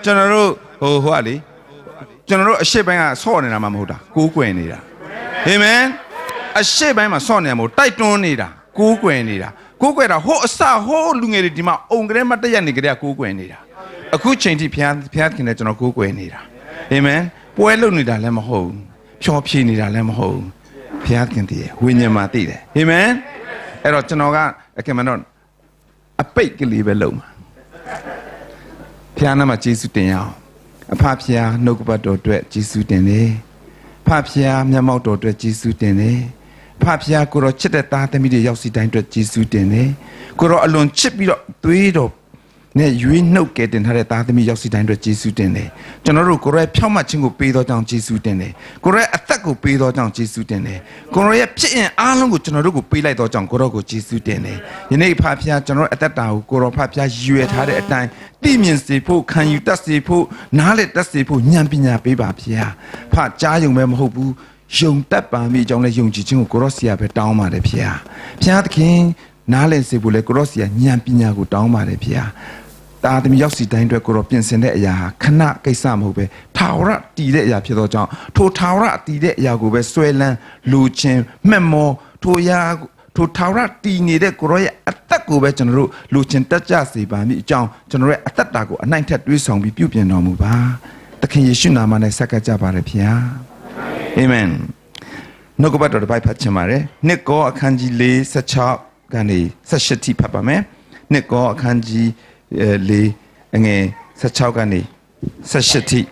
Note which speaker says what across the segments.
Speaker 1: ကျွန်တော်တို့ဟိုကလေကျွန်တော်တို့အရှိပိုင်းကဆော့နေတာမှမဟုတ်တာကိုးကွယ်နေတာအာမင်အရှိပိုင်းမှာဆော့နေမှာတိုက်တွန်းနေတာကိုးကွယ်နေတာကိုးကွယ်တာဟိုအစဟိုလူငယ်တွေဒီမှာအုံကလေးမတက်ရနေကြတဲ့ကိုးကွယ်နေတာအခုချိန်ထိဖျားခင်တဲ့ကျွန်တော်ကိုးကွယ်နေတာအာမင်ပွဲလုံနေတာလည်းမဟုတ်ဖြောဖြေနေတာလည်းမဟုတ်ဖျားခင်တည်းဝိညာဉ်မှာတည်တယ်အာမင်အဲ့တော့ကျွန်တော်ကအကယ်မတော့အပိတ်ကလေးပဲလုံမှာဖျားနာမှာယေရှုတင်ရအောင်အဖဖျားနှုတ်ကပတ်တော်အတွက်ယေရှုတင်တယ်ဖဖျားမျက်မှောက်တော်အတွက်ယေရှုတင်တယ်ဖဖျားကိုတော့ချစ်တဲ့သားသမီးတွေရောက်စီတိုင်းအတွက်ယေရှုတင်တယ်ကိုတော့အလွန်ချစ်ပြီးတော့သွေးတော်နဲ့ရွေးနှုတ်ကဲတင်ထားတဲ့သားသမီးရောက်စီတိုင်းအတွက်ယေရှုတင်တယ်ကျွန်တော်တို့ကိုရဲ့ဖြောင့်မတ်ခြင်းကိုပေးသောကြောင့်ယေရှုတင်တယ်ကိုရဲ့အသက်ကိုပေးသောကြောင့်ယေရှုတင်တယ်ကိုရဲ့ဖြစ်ရင်အားလုံးကိုကျွန်တော်တို့ကိုပေးလိုက်သောကြောင့်ကိုရောကိုယေရှုတင်တယ်ယနေ့ဖဖျားကျွန်တော်အသက်တာကိုကိုရောဖဖျားရွယ်ထားတဲ့အတိုင်းသိမြင်စေဖို့ခံယူတတ်စေဖို့နားလည်တတ်စေဖို့ဉာဏ်ပညာပေးပါဖျားဖကြားယုံပဲမဟုတ်ဘူးယုံတတ်ပါမိအကြောင်းလဲယုံကြည်ခြင်းကိုကိုရောစီယာပဲတောင်းပါတယ်ဖျားဖျားသခင်နားလည်စေဖို့လဲကိုရောစီယာဉာဏ်ပညာကိုတောင်းပါတယ်ဖျားတာသမီးရောက်စီတိုင်းအတွက်ကိုရောပြင်ဆင်တဲ့အရာဟာခဏကိစ္စမဟုတ်ပဲထာဝရတည်တဲ့အရာဖြစ်သောကြောင့်ထိုထာဝရတည်တဲ့အရာကိုပဲဆွဲလန်းလူချင်းမှတ်မောထိုထာဝရတည်နေတဲ့ကိုရောရဲ့အသက်ကိုပဲကျွန်တော်တို့လူချင်းတက်ကြစေပါမိအကြောင်းကျွန်တော်ရဲ့အသက်တာကိုအနိုင်ထက်တွေးဆောင်ပြီးပြုပြင်တော်မူပါသခင်ယေရှုနာမနဲ့ဆက်ကပ်ကြပါရဖျားအာမင်နှုတ်ကပတ်တော်တစ်ပိုက်ဖတ်ချင်ပါတယ်နှစ်ကောအခန်းကြီး46ကနေ18ထိဖတ်ပါမယ်နှစ်ကောအခန်းကြီး4ငယ်16ကနေ18ထိ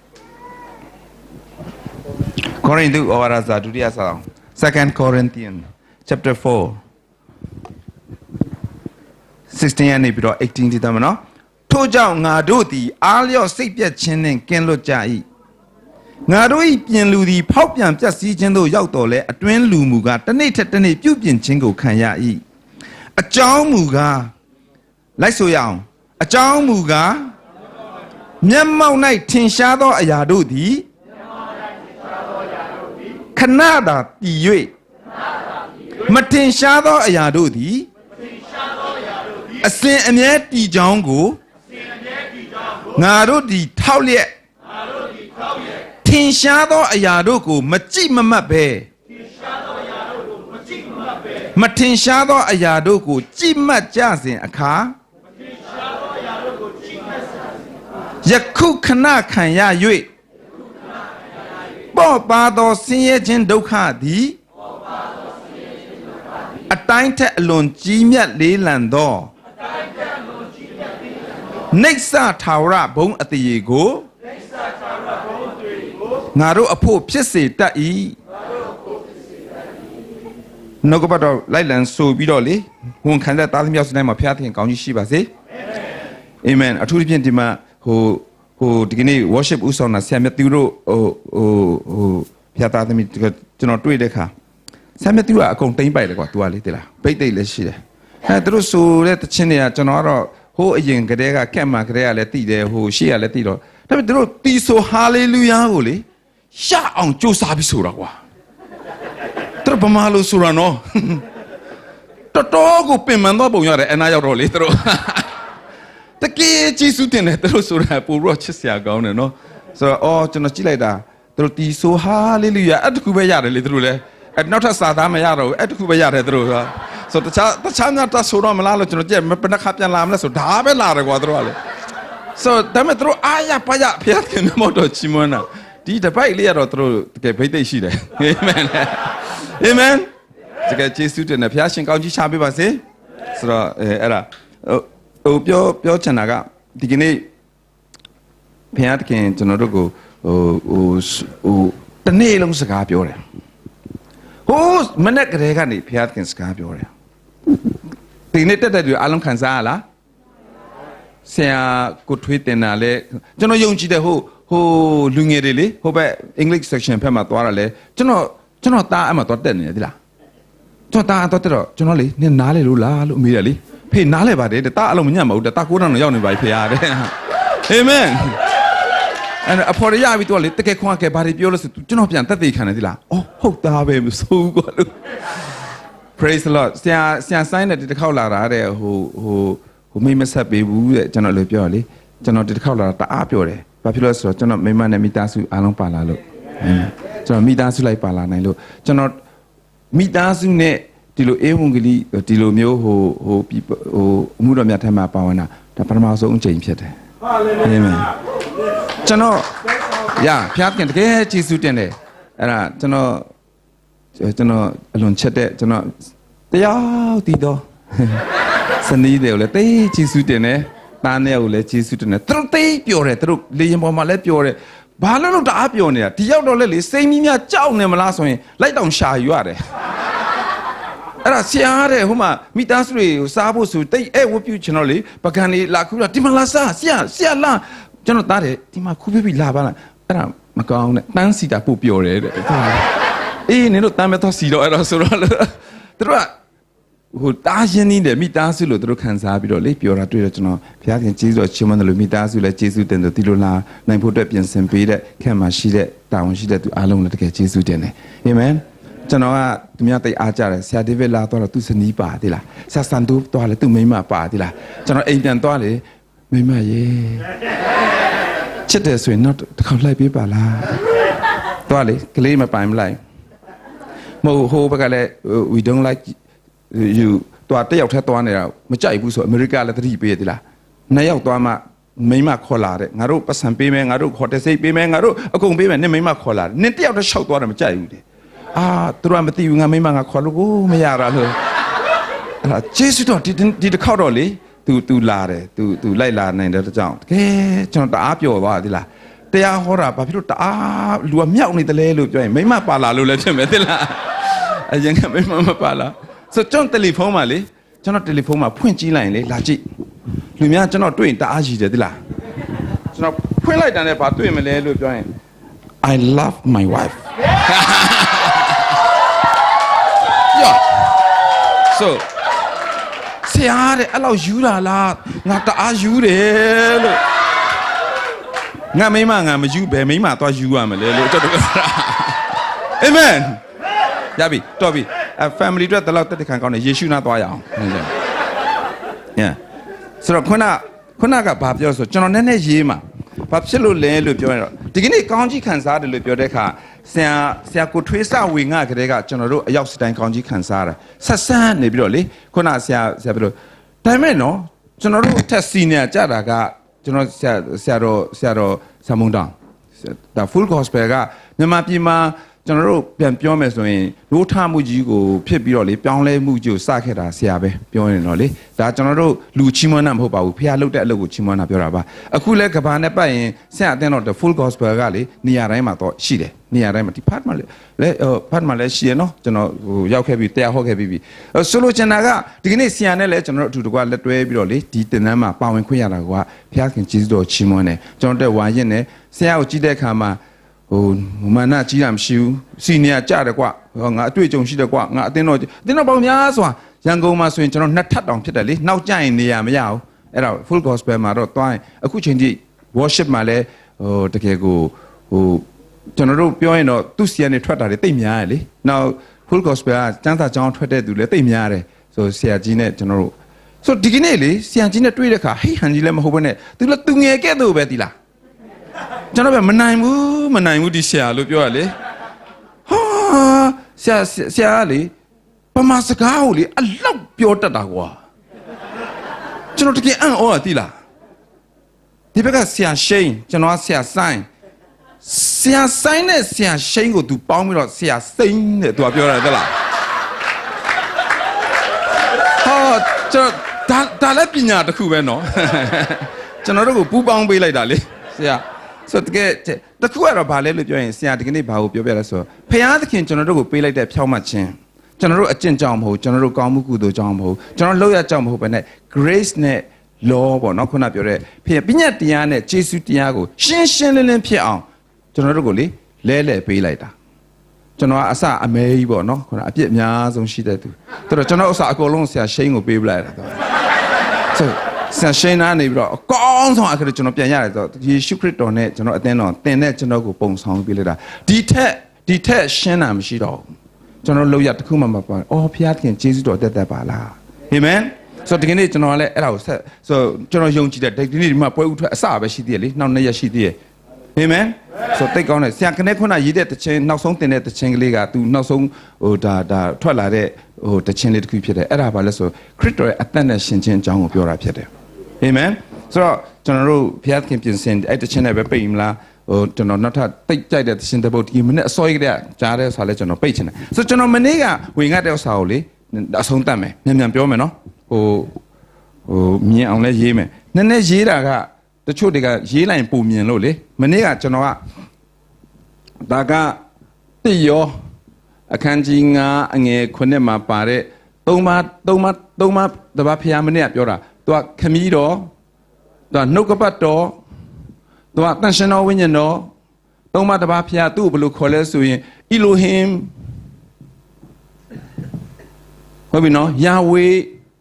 Speaker 1: ကောရိန္သုဩဝါဒစာဒုတိယစာ Second Corinthians chapter 4 16ကနေပြီးတော့18ထိတမ်းမနော်ထို့ကြောင့်ငါတို့သည်အားလျော့စိတ်ပြတ်ခြင်းနှင့်ကင်းလွတ်ကြ၏ငါတို့၏ပြင်လူသည်ဖောက်ပြန်ပျက်စီးခြင်းသို့ရောက်တော်လဲအတွင်းလူမူကားတစ်နေ့ထက်တစ်နေ့ပြုပြင်ခြင်းကိုခံရ၏အကြောင်းမူကားလိုက်ဆိုရအောင်အကြောင်းမူကားမျက်မှောက်၌ထင်ရှားသောအရာတို့သည်ခဏသာတည်၍မထင်ရှားသောအရာတို့သည်အစဉ်အမြဲတည်ကြောင်းကိုငါတို့သည်ထောက်လျက်ထင်ရှားသောအရာတို့ကိုမကြည့်မမှတ်ပဲမထင်ရှားသောအရာတို့ကိုကြည့်မှတ်ကြစဉ်အခါယခုခဏခံရ၍ပေါ်ပါသောဆင်းရဲခြင်းဒုက္ခသည်အတိုင်းထက်အလွန်ကြီးမြတ်လေးလံသောနိစ္စထာဝရဘုံအတရေကိုငါတို့အဖို့ဖြစ်စေတတ်၏နှုတ်ကပတ်တော်လိုက်လံဆိုပြီးတော့လေဝန်ခံတဲ့သားသမီးယောက်ျားတိုင်းမှာဖျားသခင်ကောင်းကြီးရှိပါစေအာမင်အထူးသဖြင့်ဒီမှာဟိုဒီကနေ့ worship ဥဆောင်တာဆရာမြတ်သူတို့ဖျားသားသမီးကျွန်တော်တွေ့တဲ့အခါဆရာမြတ်သူကအကုန်တိမ့်ပိုက်တယ်ကွာ तू ကလေတိလားပိတ်တိတ်လည်းရှိတယ်သူတို့ဆိုတဲ့တခြင်းတွေကကျွန်တော်ကတော့ဟိုအရင်ကတည်းကကက်မှာကတည်းကလည်းတည်တယ်ဟိုရှေ့ကလည်းတည်တော့ဒါပေမဲ့သူတို့တီဆိုဟာလေလုယာကိုလေရှအောင်ကြိုးစားပြီးဆိုတာကွာသူတို့ဗမာလိုဆိုတာနော်တော်တော်ကိုပင်ပန်းတော့ပုံရတယ်အနာရောက်တော့လေသူတို့တကယ်ကျေးဇူးတင်တယ်သူတို့ဆိုတာပိုတော့ချစ်စရာကောင်းတယ်နော်ဆိုတော့ကျွန်တော်ကြည့်လိုက်တာသူတို့တီဆိုဟာလေလုယာအဲ့တခုပဲရတယ်လေသူတို့လည်းအဲ့နောက်ထပ်စာသားမရတော့ဘူးအဲ့တခုပဲရတယ်သူတို့ဆိုတခြားများတဆိုတော့မလားလို့ကျွန်တော်ကြည့်ဘယ်နှခါပြန်လာမလဲဆိုဒါပဲလာတယ်ကွာသူတို့ကလေဆိုဒါမဲ့သူတို့အားရပါရဖျက်ခင်မတော်ချီမွန်းတာဒီတပိုက်လေးရတော့သူတို့တကယ်ဘိတ်သိက်ရှိတယ်အာမင်အာမင်တကယ်ကျေးဇူးတင်တယ်ဖျားရှင်ကောင်းကြီးချပေးပါစေဆိုတော့အဲ့ဒါဟိုပြောချင်တာကဒီကနေ့ဖျားခင်ကျွန်တော်တို့ကိုဟိုတနေ့လုံးစကားပြောတယ်ဟိုမနေ့ကတည်းကနေဖျားခင်စကားပြောတယ်ဒီနေ့တက်တဲ့သူအားလုံးခံစားရလားဆရာကိုထွေးတင်တာလေကျွန်တော်ယုံကြည်တဲ့ဟိုလူငယ်တွေလေဟိုဘက် English section ဖက်မှာသွားတာလေကျွန်တော်တားအမှတော့တက်နေတယ်ဒီလားကျွန်တော်တားတော့တက်တော့ကျွန်တော်လေနင်နားလေလို့လားလို့မေးတယ်လေဖေးနားလေပါတယ်တားအလုံးမညံ့မဟုတ်တာ9တောင်ရောက်နေပါပြီဖေရတယ်အာမင်အဲ့အဖော်ရပြီတော့လေတကယ်ခွန်ကဲဘာတွေပြောလို့ဆိုကျွန်တော်ပြန်တက်သေးခံတယ်ဒီလားအော်ဟုတ်သားပဲမဆိုးဘူးကွာလို့ praise the lord ဆရာဆိုင်းတဲ့ဒီတစ်ခေါက်လာတာတဲ့ဟိုမိမဆက်ပေးဘူးတဲ့ကျွန်တော်လည်းပြောရလေကျွန်တော်ဒီတစ်ခေါက်လာတအားပြောတယ်ဘာဖြစ်လို့ဆိုတော့ကျွန်တော်မိမနဲ့မိသားစုအားလုံးပါလာလို့ကျွန်တော်မိသားစုလိုက်ပါလာနိုင်လို့ကျွန်တော်မိသားစုနဲ့ဒီလိုအေဝံဂေလိဒီလိုမျိုးဟိုအမှုတော်များထက်မှာပါဝင်တာဒါပထမဆုံးအချိန်ဖြစ်တယ်ဟာလေလုယာကျွန်တော်ဖျားခင်တကယ်ကျေးဇူးတင်တယ်အဲ့ဒါကျွန်တော်အလွန်ချက်တဲ့ကျွန်တော်တရားတည်တော့စနီးတယ်လေတေးကျေးဇူးတင်တယ်တားနဲ့ကိုလည်းကျေးဇူးတင်တယ်သူတို့တေးပြောတယ်သူတို့လေရင်ပေါ်မှာလည်းပြောတယ်ဘာလို့တအားပြောနေတာဒီရောက်တော့လေစိတ်ကြီးများကြောက်နေမလားဆိုရင်လိုက်တောင်ရှာယူရတယ်အဲ့ဒါဆရာတဲ့ဟိုမှာမိသားစုတွေကိုစားဖို့ဆိုတိတ်ဝတ်ပြုချင်တော့လေပကံလေးလာခူးလာဒီမှာလာစားဆရာလာကျွန်တော်တားတယ်ဒီမှာခူးပြီးလာပါလားအဲ့ဒါမကောင်းနဲ့တန်းစီတာပို့ပြောတယ်တဲ့အေးနင်တို့တန်းမဲ့တော့စီတော့အဲ့တော့ဆိုတော့သူတို့ကဟိုတားရင်းနေတဲ့မိသားစုလို့သူတို့ခံစားပြီးတော့လေပြောတာတွေ့တော့ကျွန်တော်ဘုရားခင်ကျေးဇူးတော်ချီးမွမ်းတယ်လို့မိသားစုလည်းကျေးဇူးတင်တယ်ဒီလိုလာနိုင်ဖို့အတွက်ပြင်ဆင်ပေးတဲ့ခက်မှရှိတဲ့တာဝန်ရှိတဲ့သူအားလုံးလည်းတကယ်ကျေးဇူးတင်တယ်အာမင်ကျွန်တော်ကသူများတိတ်အားကြတယ်ဆရာဒေးဗစ်လာတော့သူစနီးပါသေးလားဆရာစန်ဒူတော့လေသူမိမပါသေးလားကျွန်တော်အိမ်ပြန်သွားလေမိမရေချစ်တယ်ဆိုရင်တော့တစ်ခေါက်လိုက်ပေးပါလားသွားလေကလေးမပိုင်မလိုက်မဟုတ်ဟိုဘက်ကလည်း we don't like you တွားတယောက်ထက်သွားနေတာမကြိုက်ဘူးဆိုအမေရိကလည်းသတိပေးရသေးလားနှစ်ယောက်သွားမှမိမခေါ်လာတဲ့ငါတို့ပတ်စံပေးမယ်ငါတို့ခေါ်တဲ့စိတ်ပေးမယ်ငါတို့အကုန်ပေးမယ်နင်မိမခေါ်လာတယ်နင်တယောက်တည်းရှောက်သွားတယ်မကြိုက်ဘူးလေသူတို့ကမသိဘူးငါမိမငါခေါ်လို့ကိုမရတာလို့အဲ့ဒါကျေးဇူးတော်ဒီတစ်ခေါက်တော့လေ သူလာတယ် သူလိုက်လာနိုင်တဲ့ကြောင့်တကယ်ကျွန်တော်တအားပျော်သွားသလားတရားဟောတာဘာဖြစ်လို့တအားလူကမြောက်နေတယ်လဲလို့ပြောရင်မိမပါလာလို့လည်းဖြစ်မယ်သလားအရင်ကမိမမပါလာဆိုကျွန်တော်တယ်လီဖုန်းမှာလေကျွန်တော်တယ်လီဖုန်းမှာဖွင့်ကြည့်လိုက်ရင်လေလာကြည့်လူများကျွန်တော်တွေ့ရင်တအားရည်တယ်သလားကျွန်တော်ဖွင့်လိုက်တာနဲ့ဘာတွေ့မလဲလို့ပြောရင် I love my wife yeah so ဆရာတဲ့အဲ့လောက်ယူတာလားငါတအားယူတယ်လို့ငါမိမငါမယူဘယ်မိမသွားယူရမလဲလို့တော်တော်အာမင်ရပြီတော်ပြီ family တွေတလောက်တက်တခံကောင်းတယ်ယေရှုနာသွားရအောင်ဟုတ်ကဲ့ yeah ဆိုတော့ခုနကဘာပြောဆိုကျွန်တော်နည်းနည်းရေးမှာဘာဖြစ်လို့လဲလို့ပြောရင်တော့ဒီကနေ့ကောင်းကြီးခံစားတယ်လို့ပြောတဲ့အခါဆရာကိုထွေးစဝေငှကလေးကကျွန်တော်တို့အရောက်စတိုင်းကောင်းကြီးခံစားတာဆက်ဆန်းနေပြီးတော့လေခုနဆရာပြောလို့ဒါပေမဲ့နော်ကျွန်တော်တို့ထက်စီနီယာကြတာကကျွန်တော်ဆရာတော်ဆာမုန်တောင်ဒါ full gospel ကမြန်မာပြည်မှာကျွန်တော်တို့ပြန်ပြောမယ်ဆိုရင်ရိုးထမှုကြီးကိုဖြစ်ပြီးတော့လေပြောင်းလဲမှုကြီးကိုစခဲ့တာဆရာပဲပြောရင်တော့လေဒါကျွန်တော်တို့လူချီးမွမ်းတာမဟုတ်ပါဘူးဖះလုတ်တဲ့အလုပ်ကိုချီးမွမ်းတာပြောတာပါအခုလဲကဘာနဲ့ပတ်ရင်ဆရာအတင်းတော့ the full gospel ကလေနေရာတိုင်းမှာတော့ရှိတယ်နေရာတိုင်းမှာဒီ part မှာလေpart မှာလည်းရှိရနော်ကျွန်တော်ဟိုရောက်ခဲ့ပြီးတရားဟောခဲ့ပြီးဆိုလိုချင်တာကဒီကနေ့ဆရာနဲ့လည်းကျွန်တော်တို့အတူတကွလက်တွဲပြီးတော့လေဒီတင်တန်းမှာပါဝင်ခွင့်ရတာကဖះခင်ကျေးဇူးတော်ချီးမွမ်းတယ်ကျွန်တော်တက်ဝါရင်နဲ့ဆရာကိုကြည့်တဲ့အခါမှာဟိုမာနကြီးတာမရှိဘူးစီနီယာကြတယ်ကွာငါအတွေ့အကြုံရှိတယ်ကွာငါအတင်းတော့ပေါင်းများစွာရန်ကုန်မှာဆိုရင်ကျွန်တော်နှစ်ထပ်တောင်ဖြစ်တယ်လေနောက်ကျရင်နေရမရဘူးအဲ့ဒါ full gospel မှာတော့တွိုင်းအခုချိန်ထိ worship မှာလည်းဟိုတကယ်ကိုဟိုကျွန်တော်တို့ပြောရင်တော့သူ့စီကနေထွက်တာတွေတိတ်များတယ်လေနောက် full gospel ကစမ်းစာကြောင်းထွက်တဲ့သူလည်းတိတ်များတယ်ဆိုဆရာကြီးနဲ့ကျွန်တော်တို့ဆိုဒီကနေ့လေဆရာကြီးနဲ့တွေ့တဲ့ခါဟိဟန်ကြီးလည်းမဟုတ်ဘဲနဲ့သူငယ်ကဲ့သို့ပဲဒီလားကျွန်တော်ပဲမနိုင်ဘူးဒီဆရာလို့ပြောရလေဟာဆရာလေပမာစကားကိုလေအလောက်ပြောတတ်တာကွာကျွန်တော်တကယ်အံ့ဩရသီးလားဒီဘက်ကဆရာရှိန်ကျွန်တော်ကဆရာဆိုင်နဲ့ဆရာရှိန်ကိုသူပေါင်းပြီးတော့ဆရာစိမ့်တဲ့သူကပြောရတယ်သလားဟာကျွန်တော်ဒါလည်းပညာတစ်ခုပဲနော်ကျွန်တော်တို့ကိုပူပေါင်းပေးလိုက်တာလေဆရာဆိုတကယ်တခုကတော့ဗာလဲလို့ပြောရင်ဆရာဒီကနေ့ဘာကိုပြောပြလဲဆိုဖခင်သခင်ကျွန်တော်တို့ကိုပေးလိုက်တဲ့ဖြောင့်မတ်ခြင်းကျွန်တော်တို့အကျင့်ကြောင့်မဟုတ်ကျွန်တော်တို့ကောင်းမှုကုသိုလ်ကြောင့်မဟုတ်ကျွန်တော်လောက်ရကြောင့်မဟုတ်ပဲနဲ့ grace နဲ့ law ပေါ့နော်ခုနပြောတဲ့ဖခင်ပညတ်တရားနဲ့ယေရှုတရားကိုရှင်းလင်းဖြစ်အောင်ကျွန်တော်တို့ကိုလေလဲပေးလိုက်တာကျွန်တော်ကအစအမဲကြီးပေါ့နော်ခုနအပြစ်အများဆုံးရှိတဲ့သူတော်တော်ကျွန်တော်ဥစ္စာအကုန်လုံးဆရာရှိန်ကိုပေးပလိုက်တာဆိုဆန်ရှင်းနာနေပြီးတော့အကောင်းဆုံးအခါကျွန်တော်ပြန်ရတယ်ဆိုတော့ယေရှုခရစ်တော်နဲ့ကျွန်တော်အသင်းတော်တင်တဲ့ကျွန်တော်ကိုပုံဆောင်ပေးလိုက်တာဒီထက်ရှင်းတာမရှိတော့ဘူးကျွန်တော်လောက်ရတခုမှမပါအော်ဖခင်ယေရှုတော်တက်ပါလားအာမင်ဆိုဒီကနေ့ကျွန်တော်လည်းအဲ့ဒါကိုဆက်ဆိုကျွန်တော်ယုံကြည်တဲ့ဒီနေ့ဒီမှာပွဲဥထွက်အစပဲရှိသေးတယ်လေနောက်2ရက်ရှိသေးတယ်အာမင်ဆိုတိတ်ကောင်းတယ်ဆရာကနေခုနရေးတဲ့တခြင်းနောက်ဆုံးတင်တဲ့တခြင်းကလေးကသူနောက်ဆုံးဟိုဒါထွက်လာတဲ့ဟိုတခြင်းလေးတစ်ခုဖြစ်တယ်အဲ့ဒါဘာလဲဆိုခရစ်တော်ရဲ့အသက်နဲ့ရှင်ခြင်းအကြောင်းကိုပြောတာဖြစ်တယ်အာမင်ဆိုတော့ကျွန်တော်တို့ဘုရားခင်ပြင်ဆင်အဲ့တခြင်းနဲ့ပဲပိတ်မလားဟိုကျွန်တော်နောက်ထပ်တိတ်ကြိုက်တဲ့တခြင်းတစ်ပုဒ်ဒီမနေ့အစောကြီးကတည်းကကြားတဲ့ဆာလဲကျွန်တော်ပိတ်ချင်တယ်ဆိုတော့ကျွန်တော်မနေ့ကဝင်ငတ်တဲ့ဆာကိုလေအဆုံးတတ်မယ်မြန်ပြောမယ်နော်ဟိုမြင်အောင်လဲရေးမယ်နည်းနည်းရေးတာကတချို့တွေကရေးလိုက်ပုံမြင်လို့လေမနေ့ကကျွန်တော်ကဒါကတိရောအခန်းကြီး9အငယ်9မှာပါတဲ့3ပါးတပါးဖျားမနေ့ကပြောတာသူကခမည်းတော်သူကနှုတ်ကပတ်တော်သူကတန်ရှင်တော်ဝိညာဉ်တော်3ပါးတပါးဖျားသူ့ကိုဘယ်လိုခေါ်လဲဆိုရင်အီလိုဟင်ဟုတ်ပြီနော်ယာဝေ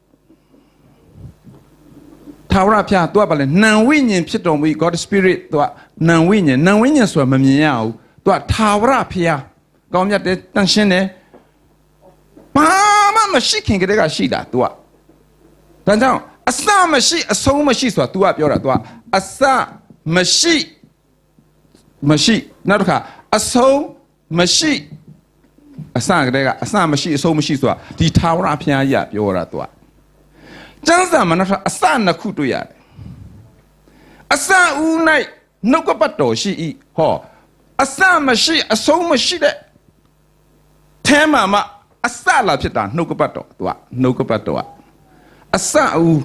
Speaker 1: ထာဝရဘုရားသူကဘာလဲနံဝိညာဉ်ဖြစ်တော်မူ God Spirit သူကနံဝိညာဉ်ဆိုတာမမြင်ရဘူးသူကထာဝရဘုရားကောင်းမြတ်တယ်တန်ရှင်းတယ်ဘာမှမရှိခင်ကတည်းကရှိတာသူကဒါကြောင့်အစမရှိအဆုံးမရှိဆိုတာ तू ကပြောတာ तू ကအစမရှိနောက်တစ်ခါအဆုံးမရှိအစကတည်းကအစမရှိအဆုံးမရှိဆိုတာဒီထာဝရဘုရားကြီးပြောတာ तू ကကျမ်းစာမှာနောက်ထပ်အစနှစ်ခုတွေ့ရတယ်အစဦး၌နှုတ်ကပတ်တော်ရှိ၏ဟောအစမရှိအဆုံးမရှိတဲ့အဲမှာအစလာဖြစ်တာနှုတ်ကပတ်တော် तू ကနှုတ်ကပတ်တော်ကအစဦး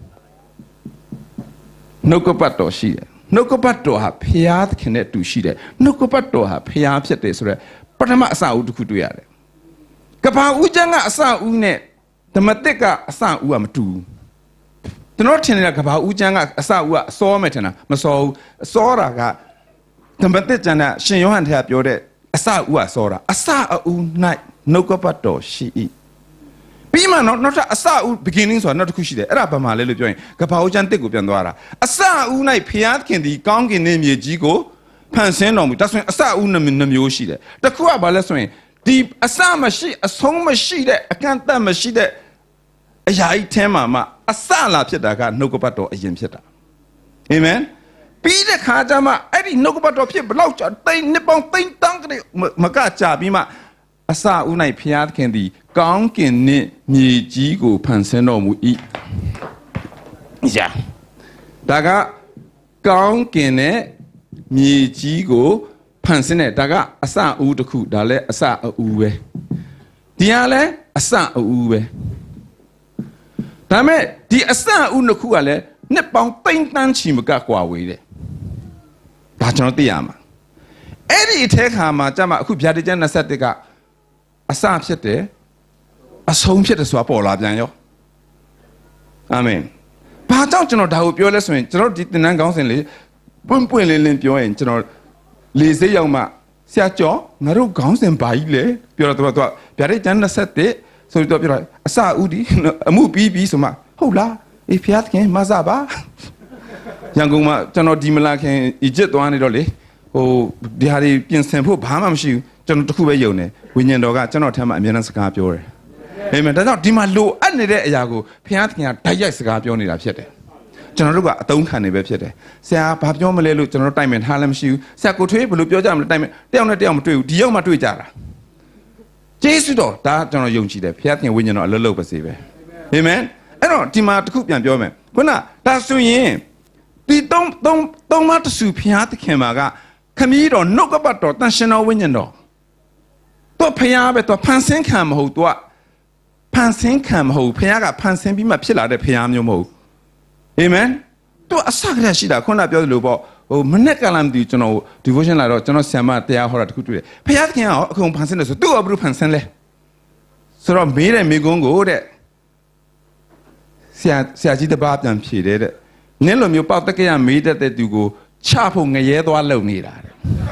Speaker 1: နှုတ်ကပတ်တော်ရှိတယ်နှုတ်ကပတ်တော်ဟာဖျားသခင်နဲ့တူရှိတယ်နှုတ်ကပတ်တော်ဟာဖျားဖြစ်တယ်ဆိုတော့ပထမအစဦးတစ်ခုတွေ့ရတယ်ကဘာဦးကျမ်းကအစဦးနဲ့ဓမ္မသစ်ကအစဦးကမတူဘူးကျွန်တော်ထင်နေတာကဘာဦးကျမ်းကအစဦးကအစောမယ်ထင်တာမစောဘူးအစောတာကဓမ္မသစ်ကျမ်းကရှင်ယောဟန်ထဲကပြောတဲ့အစဦးကစောတာအစအဦး၌နှုတ်ကပတ်တော်ရှိ၏ပြီးမှနောက်ထပ်အစဦး beginning ဆိုတာနောက်တစ်ခုရှိတယ်အဲ့ဒါဘာမှလဲလို့ပြောရင်ကဘာဦးကျမ်းတစ်ကိုပြန်သွားတာအစဦး၌ဖျားသခင်သည်ကောင်းကင်နှင့်မြေကြီးကိုဖန်ဆင်းတော်မူဒါဆိုရင်အစဦးနှမျိုးရှိတယ်တစ်ခုကဘာလဲဆိုရင်ဒီအစမရှိအဆုံးမရှိတဲ့အကန့်အသတ်မရှိတဲ့အရာကြီးထဲမှာအစလာဖြစ်တာကနှုတ်ကပတ်တော်အရင်ဖြစ်တာအာမင်ပြီးတဲ့ခါကျမှအဲ့ဒီနှုတ်ကပတ်တော်ဖြစ်ဘလောက်ကြာတိတ်နှစ်ပေါင်းတိတ်တန်းကလေးမကကြာပြီးမှအစဦး၌ဖျားသခင်သည်ကောင်းကင်နှင့်မြေကြီးကိုဖန်ဆင်းတော်မူ၏ညာဒါကကောင်းကင်နဲ့မြေကြီးကိုဖန်ဆင်းတဲ့ဒါကအစဦးတစ်ခုဒါလည်းအစအဦးပဲဒီဟာလည်းအစအဦးပဲဒါမဲ့ဒီအစဦးနှစ်ခုကလည်းနှစ်ပေါင်းသိန်းတန်းချီမကကွာဝေးတယ်ဒါကျွန်တော်သိရမှာအဲ့ဒီအထက်ခါမှာကျမအခုဗျာဒိတ်ကျမ်း21ကအစဖြစ်တယ်အဆုံးဖြစ်တယ်ဆိုတာပေါ်လာပြန်ရောအာမင်ဘာကြောင့်ကျွန်တော်ဒါကိုပြောလဲဆိုရင်ကျွန်တော်ဒီသင်တန်းကောင်းစဉ်လေးပွင့်လင်းပြောရင်ကျွန်တော်လေစိတ်ရောက်မှဆရာကျော်ငါတို့ခေါင်းစဉ်ဘာကြီးလဲပြောတော့သူကဗျာဒိတ်ကျမ်း21ဆိုတော့ပြောတာအစဦးဒီအမှုပြီးဆိုမှဟုတ်လားအေးဖျားသခင်မဆပါရန်ကုန်မှာကျွန်တော်ဒီမလာခင်အီဂျစ်သွားနေတော့လေဟိုဒီဟာတွေပြင်ဆင်ဖို့ဘာမှမရှိဘူးကျွန်တော်တခုပဲယုံတယ်ဝိညာဉ်တော်ကကျွန်တော်ထမ်းမှအမြဲတမ်းစကားပြောတယ်အာမင်ဒါကြောင့်ဒီမှာလိုအပ်နေတဲ့အရာကိုဖျားသခင်ကဓာတ်ရိုက်စကားပြောနေတာဖြစ်တယ်ကျွန်တော်တို့ကအသုံးခံနေပဲဖြစ်တယ်ဆရာဘာပြောမလဲလို့ကျွန်တော်တို့တိုင်ပင်ထားလည်းမရှိဘူးဆရာကိုထွေးဘယ်လိုပြောကြမလဲတိုင်ပင်တယောက်နဲ့တယောက်မတွေ့ဘူးဒီရောက်မှတွေ့ကြတာကျေးဇူးတော်ဒါကျွန်တော်ယုံကြည်တယ်ဖျားသခင်ဝိညာဉ်တော်အလွတ်လွတ်ပါစေပဲအာမင်အဲ့တော့ဒီမှာတစ်ခုပြန်ပြောမယ်ခုနဒါဆိုရင်ဒီသုံးမတဆူဖျားသခင်မှာကခမည်းတော်နှုတ်ကပတ်တော်တန်ရှင်တော်ဝိညာဉ်တော်တော့ဖျားပဲတော့ဖန်ဆင်းခံမဟုတ်တော့ဖန်ဆင်းခံမဟုတ်ဖျားကဖန်ဆင်းပြီးမှဖြစ်လာတဲ့ဖျားမျိုးမဟုတ်အာမင်သူအစကတည်းရှိတာခုနပြောသလိုပေါ့ဟိုမနေ့ကလာမသိကျွန်တော် devotion လာတော့ကျွန်တော်ဆံမတရားဟောတာတခုတွေ့တယ်ဖျားသခင်ကအခုဖန်ဆင်းတယ်ဆိုသူ့အဘလူဖန်ဆင်းလဲဆိုတော့မေးတဲ့မိကုန်းကိုတဲ့ဆရာကြီးတပါးပြန်ဖြေတဲ့နင်းလိုမျိုးပေါက်တက်ကရမေးတတ်တဲ့သူကိုချဖို့ငရဲသွားလုံနေတာတဲ့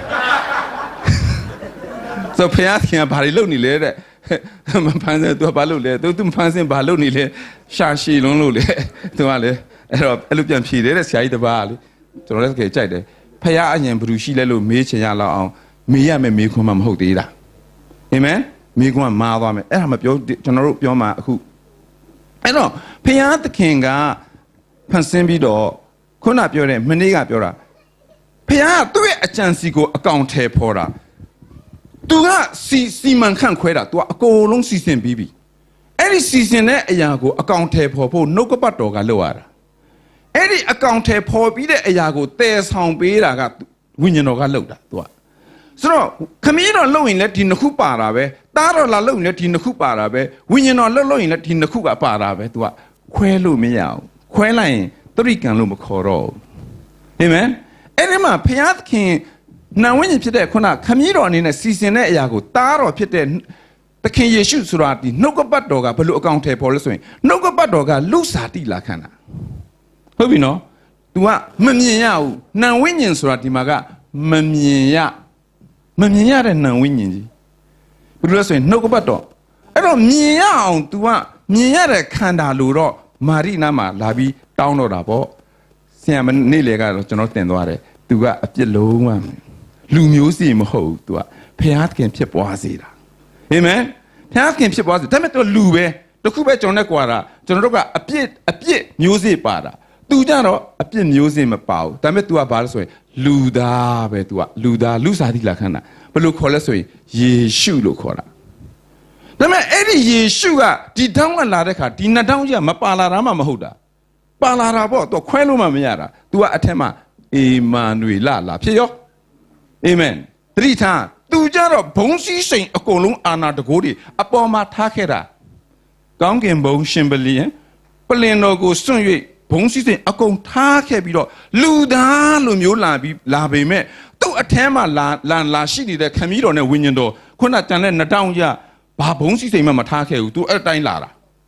Speaker 1: ဆိုဖျားခင်ကဘာတွေလုံနေလဲတဲ့မဖန်ဆင်းသူကဘာလုပ်လဲသူမဖန်ဆင်းဘာလုပ်နေလဲရှာရှည်လုံးလို့လေသူကလေအဲ့တော့အဲ့လိုပြန်ဖြေတဲ့ဆရာကြီးတပါးလေကျွန်တော်လည်းကြိုက်တယ်ဖျားအရင်ဘယ်သူရှိလဲလို့မေးချင်ရလောက်အောင်မေးရမယ်မေးခွန်းမှမဟုတ်သေးတာအာမင်မေးခွန်းကမာသွားမယ်အဲ့ဒါမပြောကျွန်တော်တို့ပြောမှာအခုအဲ့တော့ဖျားသခင်ကဖန်ဆင်းပြီးတော့ခုနပြောတဲ့မနေ့ကပြောတာဖျားကသူ့ရဲ့အကြံစီကိုအကောင်ထဲဖော်တာသူကစီမံခန့်ခွဲတာသူကအကုန်လုံးစီစဉ်ပြီးပြီအဲ့ဒီစီစဉ်တဲ့အရာကိုအကောင်ထဲဖော်ဖို့နှုတ်ကပတ်တော်ကလုပ်ရတာအဲ့ဒီအကောင်ထဲဖော်ပြီးတဲ့အရာကိုတည်ဆောင်ပေးတာကဝိညာဉ်တော်ကလုပ်တာသူကဆိုတော့ခမည်းတော်လုပ်ရင်လည်းဒီနှစ်ခုပါတာပဲတားတော်လာလုပ်ရင်လည်းဒီနှစ်ခုပါတာပဲဝိညာဉ်တော်လုပ်ရင်လည်းဒီနှစ်ခုကပါတာပဲသူကခွဲလို့မရအောင်ခွဲလိုက်ရင်တရိကံလို့မခေါ်တော့ဘူးအာမင်အဲ့ဒီမှာဘုရားသခင်နာဝိညာဉ်ဖြစ်တဲ့ခုနခမည်းတော်အနေနဲ့စီစဉ်တဲ့အရာကိုတားတော်ဖြစ်တဲ့သခင်ယေရှုဆိုတာဒီနှုတ်ကပတ်တော်ကဘယ်လိုအကောင်ထဲပေါ်လဲဆိုရင်နှုတ်ကပတ်တော်ကလူစားတိလာခံတာဟုတ်ပြီနော် तू ကမမြင်ရဘူးနာဝိညာဉ်ဆိုတာဒီမှာကမမြင်ရတဲ့နာဝိညာဉ်ကြီးဘယ်လိုလဲဆိုရင်နှုတ်ကပတ်တော်အဲ့တော့မြင်ရအောင် तू ကမြင်ရတဲ့ခန္ဓာလို့တော့မာရိနာမှာလာပြီးတောင်းတော့တာပေါ့ဆရာမနေ့လေကတော့ကျွန်တော်တင်သွားတယ် तू ကအပြစ်လုံးဝလူမျိုးစီမဟုတ်ဘူး तू ကဖျားသခင်ဖြစ်ပွားစေတာအာမင်ဖျားသခင်ဖြစ်ပွားစေဒါပေမဲ့ तू လူပဲတခုပဲကျွန်တော်နဲ့ကွာတာကျွန်တော်တို့ကအပြစ်မျိုးစေ့ပါတာ तू ကြတော့အပြစ်မျိုးစေ့မပါဘူးဒါပေမဲ့ तू ကဘာလဲဆိုရင်လူသားပဲ तू ကလူစားတိလာခန္ဓာဘယ်လိုခေါ်လဲဆိုရင်ယေရှုလို့ခေါ်တာဒါပေမဲ့အဲ့ဒီယေရှုကဒီတောင်းကလာတဲ့ခါဒီနှစ်တောင်းကြီးကမပါလာတာမှမဟုတ်တာပါလာတာပေါ့ तू ခွဲလို့မှမရတာ तू ကအထက်မှာအေမန်နွေလာဖြစ်ရောအာမင်သတိထား तू ကြတော့ဘုံစည်းစိမ်အကုန်လုံးအာနာတကိုးတွေအပေါ်မှာထားခဲ့တာကောင်းကင်ဘုံရှင်ပလင်ပလင်တော်ကိုစွန့်၍ဘုံစည်းစိမ်အကုန်ထားခဲ့ပြီးတော့လူသားလိုမျိုးလာပေမဲ့သူ့အထဲမှာလာရှိနေတဲ့ခမည်းတော်နဲ့ဝိညာဉ်တော်ခုနတန်တဲ့နှစ်တောင်းရဘာဘုံစည်းစိမ်မှမထားခဲ့ဘူး तू အဲ့တိုင်းလာတာ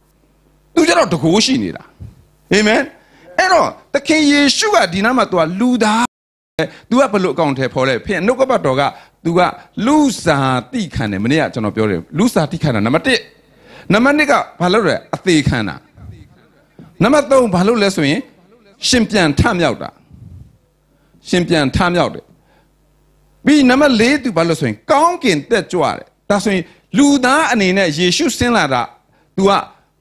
Speaker 1: तू ကြတော့တကိုးရှိနေတာအာမင်အဲ့တော့သခင်ယေရှုကဒီနားမှာ तू ကလူသား तू ကဘယ်လိုအကောင့်ထဲဖော်လဲဖခင်နှုတ်ကပတ်တော်က तू ကလူစားတိခံတယ်မနေ့ကကျွန်တော်ပြောတယ်လူစားတိခံတာနံပါတ်1နံပါတ်2ကဘာလို့လဲအသေးခံတာနံပါတ်3ဘာလို့လဲဆိုရင်ရှင်ပြန်ထမြောက်တာရှင်ပြန်ထမြောက်တယ်ပြီးနံပါတ်4 तू ဘာလို့ဆိုရင်ကောင်းကင်တက်ကြွတယ်ဒါဆိုရင်လူသားအနေနဲ့ယေရှုဆင်းလာတာ तू က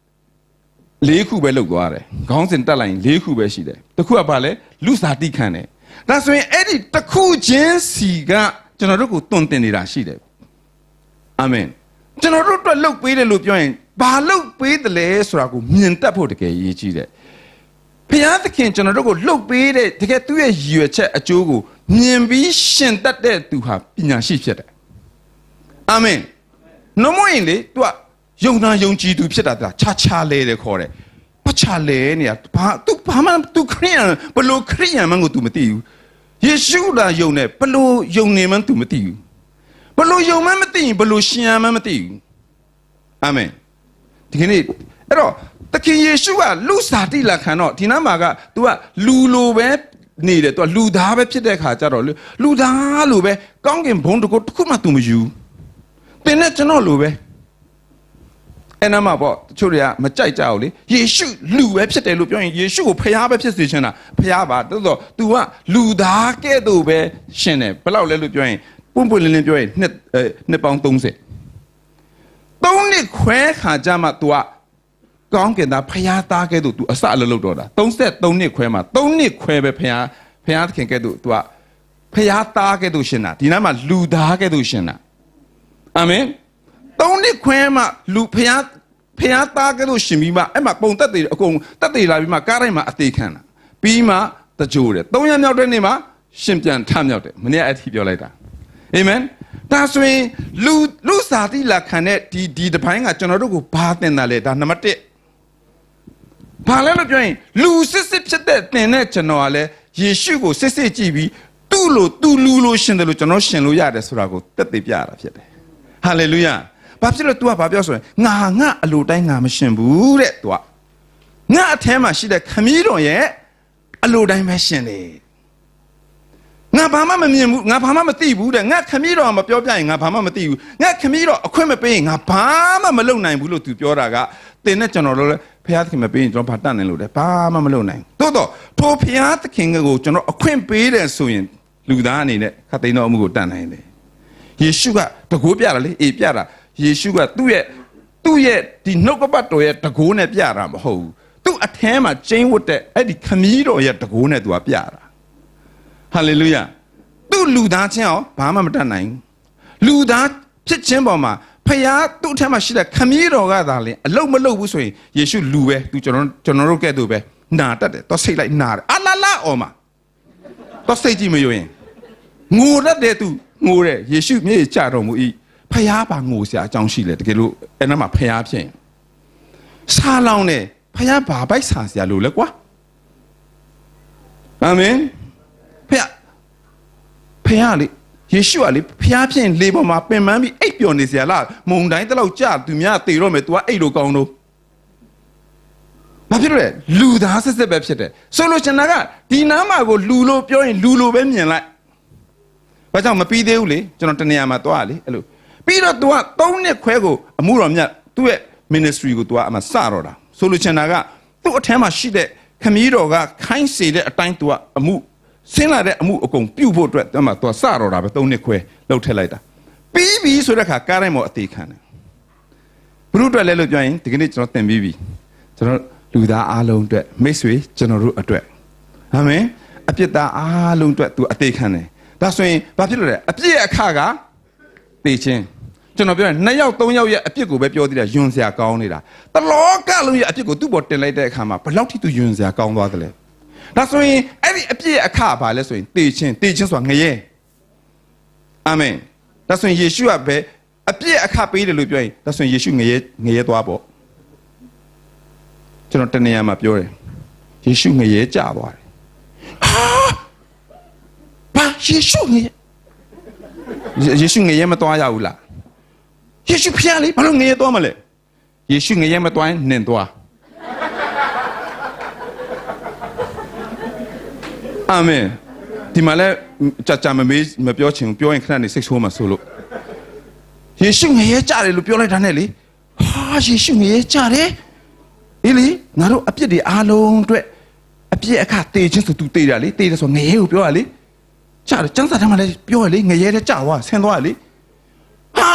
Speaker 1: 4ခုပဲလုပ်သွားတယ်ခေါင်းစဉ်တက်လိုက်ရင်4ခုပဲရှိတယ်တစ်ခုကဘာလဲလူစားတိခံတယ်ဒါဆိုရင်အဲ့ဒီတစ်ခုချင်းစီကကျွန်တော်တို့ကိုတွင်တင်နေတာရှိတယ်အာမင်ကျွန်တော်တို့အတွက်လုပ်ပေးတယ်လို့ပြောရင်ဘာလုပ်ပေးတယ်လဲဆိုတာကိုမြင်တတ်ဖို့တကယ်အရေးကြီးတယ်ဘုရားသခင်ကျွန်တော်တို့ကိုလှုပ်ပေးတဲ့တကယ်သူ့ရဲ့ရည်ရွယ်ချက်အကျိုးကိုမြင်ပြီးရှင်တတ်တဲ့သူဟာပညာရှိဖြစ်တယ်အာမင်နှမရင်လေသူကယုံနာယုံကြည်သူဖြစ်တာခြားလဲတယ်ခေါ်တယ်ပတ်ချလဲနေတာဘာမှသူခရိယန်ဘလို့ခရိယန်မှကို तू မသိဘူးယေရှုလာယုံနေဘလို့ယုံနေမှ तू မသိဘူးဘလို့ယုံမှမသိရင်ဘလို့ရှင်မှမသိဘူးအာမင်ဒီကနေ့အဲ့တော့သခင်ယေရှုကလူစားတိလာခံတော့ဒီနားမှာက तू ကလူလိုပဲနေတယ် तू ကလူသားပဲဖြစ်တဲ့ခါကျတော့လူသားလိုပဲကောင်းကင်ဘုံတကူတစ်ခုမှ तू မယူတင်နဲ့ကျွန်တော်လိုပဲအဲ့နာမှာပေါ့တချို့တွေကမကြိုက်ကြဘူးလေယေရှုလူပဲဖြစ်တယ်လို့ပြောရင်ယေရှုကိုဖျားပဲဖြစ်စေချင်တာဖျားပါတော်တော် तू ကလူသားကဲ့သို့ပဲရှင်တယ်ဘယ်လောက်လဲလို့ပြောရင်ပွင့်လင်းလင်းပြောရင်နှစ်ပေါင်း30 3နှစ်ခွဲခါကြမှာ तू ကကောင်းကင်သားဖျားသားကဲ့သို့ तू အစအလုပ်တော့တာ33နှစ်ခွဲမှာ3နှစ်ခွဲပဲဖျားသခင်ကဲ့သို့ तू ကဖျားသားကဲ့သို့ရှင်တာဒီနားမှာလူသားကဲ့သို့ရှင်တာအာမင်3နှစ်ခွဲမှာလူဖျားသားကဲ့သို့ရှင်ပြီးမှအဲ့မှာပုံတက်တွေအကုန်တက်တွေလာပြီးမှကားတိုင်းမှာအသေးခံတာပြီးမှတကြိုးတယ်3ရက်မြောက်တဲ့နေ့မှာရှင်ပြန်ထမြောက်တယ်မနေ့အထိပြောလိုက်တာအာမင်ဒါဆိုရင်လူစားတိလာခံတဲ့ဒီတပိုင်းကကျွန်တော်တို့ကိုဘာတင်တာလဲဒါနံပါတ်1ဘာလဲလို့ပြောရင်လူစစ်ဖြစ်တဲ့တင်တဲ့ကျွန်တော်ကလည်းယေရှုကိုစစ်ကြည့်ပြီးသူ့လူလိုရှင်တယ်လို့ကျွန်တော်ရှင်လို့ရတယ်ဆိုတာကိုတက်သိပြရတာဖြစ်တယ်ဟာလေလုယာဘာဖြစ်လို့ तू ကဘာပြောဆိုရင်ငါအလိုတိုင်းငါမရှင်ဘူးတဲ့ तू ကငါအထဲမှာရှိတဲ့ခမည်းတော်ရဲ့အလိုတိုင်းပဲရှင်တယ်ငါဘာမှမမြင်ဘူးငါဘာမှမသိဘူးတဲ့ငါခမည်းတော်မပြောပြရင်ငါဘာမှမသိဘူးငါခမည်းတော်အခွင့်မပေးရင်ငါဘာမှမလုပ်နိုင်ဘူးလို့ तू ပြောတာကတင်နဲ့ကျွန်တော်တို့လည်းဖျားသခင်မပေးရင်ကျွန်တော်ဘာတတ်နိုင်လို့လဲဘာမှမလုပ်နိုင်တိုးတော့ထိုဖျားသခင်ကိုကျွန်တော်အခွင့်ပေးတယ်ဆိုရင်လူသားအနေနဲ့ခတ်သိမ်းတော်အမှုကိုတတ်နိုင်တယ်ယေရှုကတကိုးပြတာလေအေးပြတာယေရှုကသူ့ရဲ့သူ့ရဲ့ဒီနှုတ်ကပတ်တော်ရဲ့တကိုးနဲ့ပြတာမဟုတ်ဘူးသူ့အထဲမှာကျင်းဝတ်တဲ့အဲ့ဒီခမည်းတော်ရဲ့တကိုးနဲ့သူကပြတာဟာလေလုယာသူ့လူသားချင်းရောဘာမှမတတ်နိုင်လူသားဖြစ်ခြင်းပေါ်မှာဖခင်သူ့အထက်မှာရှိတဲ့ခမည်းတော်ကသာလင်အလုံးမလုံးဘူးဆိုရင်ယေရှုလူပဲသူကျွန်တော်တို့ကဲ့သို့ပဲနာတတ်တယ်တော့စိတ်လိုက်နာတယ်အလာလာအော်မှာတော့စိတ်ကြည့်မယိုရင်ငိုတတ်တယ်သူငိုတယ်ယေရှုမြေကြတော်မူ၏ဖခင်ပါငိုစရာအကြောင်းရှိလေတကယ်လို့အဲ့နာမှာဖခင်ဖြစ်စားလောင်းတယ်ဖခင်ဘာပိုက်ဆာစရာလို့လဲကွာအာမင်ဖခင်လေယေရှုကလေဖျားဖြင့်လေပေါ်မှာပင်ပန်းပြီးအိပ်ပျော်နေစရာလားမုန်တိုင်းတလောက်ကြသူများတေတော့မယ် तू ကအိပ်လို့ကောင်းတော့ဘာဖြစ်လို့လဲလူသားဆက်ဆက်ပဲဖြစ်တယ်ဆိုလို့ကျွန်တော်ကဒီနားမှာကိုလူလို့ပြောရင်လူလို့ပဲမြင်လိုက်ဘာကြောင့်မပြီးသေးဘူးလေကျွန်တော်တနေရာမှာသွားလေအဲ့လိုပြီးတော့ तू က3နှစ်ခွဲကိုအမှုတော်မြတ်သူ့ရဲ့ ministry ကို तू ကအမှစတော့တာဆိုလို့ကျွန်တော်ကသူ့အထက်မှာရှိတဲ့ခမည်းတော်ကခိုင်းစေတဲ့အတိုင်း तू ကအမှုဆင်းလာတဲ့အမှုအကုန်ပြုတ်ဖို့အတွက်တမန်တော်စတော့တာပဲ3နှစ်ခွဲလှုပ်ထက်လိုက်တာပြီးပြီဆိုတဲ့အခါကားတိုင်းပေါ်အသေးခံတယ်ဘုရုအတွက်လဲလို့ပြောရင်ဒီကနေ့ကျွန်တော်သင်ပြီးပြီကျွန်တော်လူသားအားလုံးအတွက်မိတ်ဆွေကျွန်တော်တို့အတွက်အာမင်အပြစ်သားအားလုံးအတွက်သူအသေးခံတယ်ဒါဆိုရင်ဘာဖြစ်လို့လဲအပြစ်အခကသေခြင်းကျွန်တော်ပြောရင်2ယောက်3ယောက်ရဲ့အပြစ်ကိုပဲပြောသေးတယ်ယွန်စရာကောင်းနေတာတလောကလုံးရဲ့အပြစ်ကိုသူ့ပေါ်တင်လိုက်တဲ့အခါမှာဘယ်လောက်ထိသူယွန်စရာကောင်းသွားသလဲဒါဆိုရင်အဲ့ဒီအပြည့်အခပါလဲဆိုရင်တေခြင်းဆိုတာငရဲအာမင်ဒါဆိုရင်ယေရှုကပဲအပြည့်အခပေးတယ်လို့ပြောရင်ဒါဆိုရင်ယေရှုငရဲသွားပေါ့ကျွန်တော်တနေရာမှာပြောတယ်ယေရှုငရဲကြာသွားတယ်ဘာယေရှုငရဲမသွားရဘူးလားယေရှုဖျားလေဘာလို့ငရဲသွားမလဲယေရှုငရဲမသွားရင်နင်သွားအာမင်ဒီမှာလဲကြာမမေးမပြောချင်ပြောရင်ခဏနေစိတ်ဆိုးမှာဆိုလို့ယေရှုငရဲကြတယ်လို့ပြောလိုက်တာနဲ့လေဟာယေရှုငရဲကြတယ်အေးလေငါတို့အပြစ်တွေအားလုံးအတွက်အပြစ်အခတေခြင်းဆိုသူတေတာလေတေတယ်ဆိုငရဲကိုပြောရလေကြတယ်ကျမ်းစာထဲမှာလည်းပြောရလေငရဲတဲ့ကြသွားဆင်းသွားလေဟာ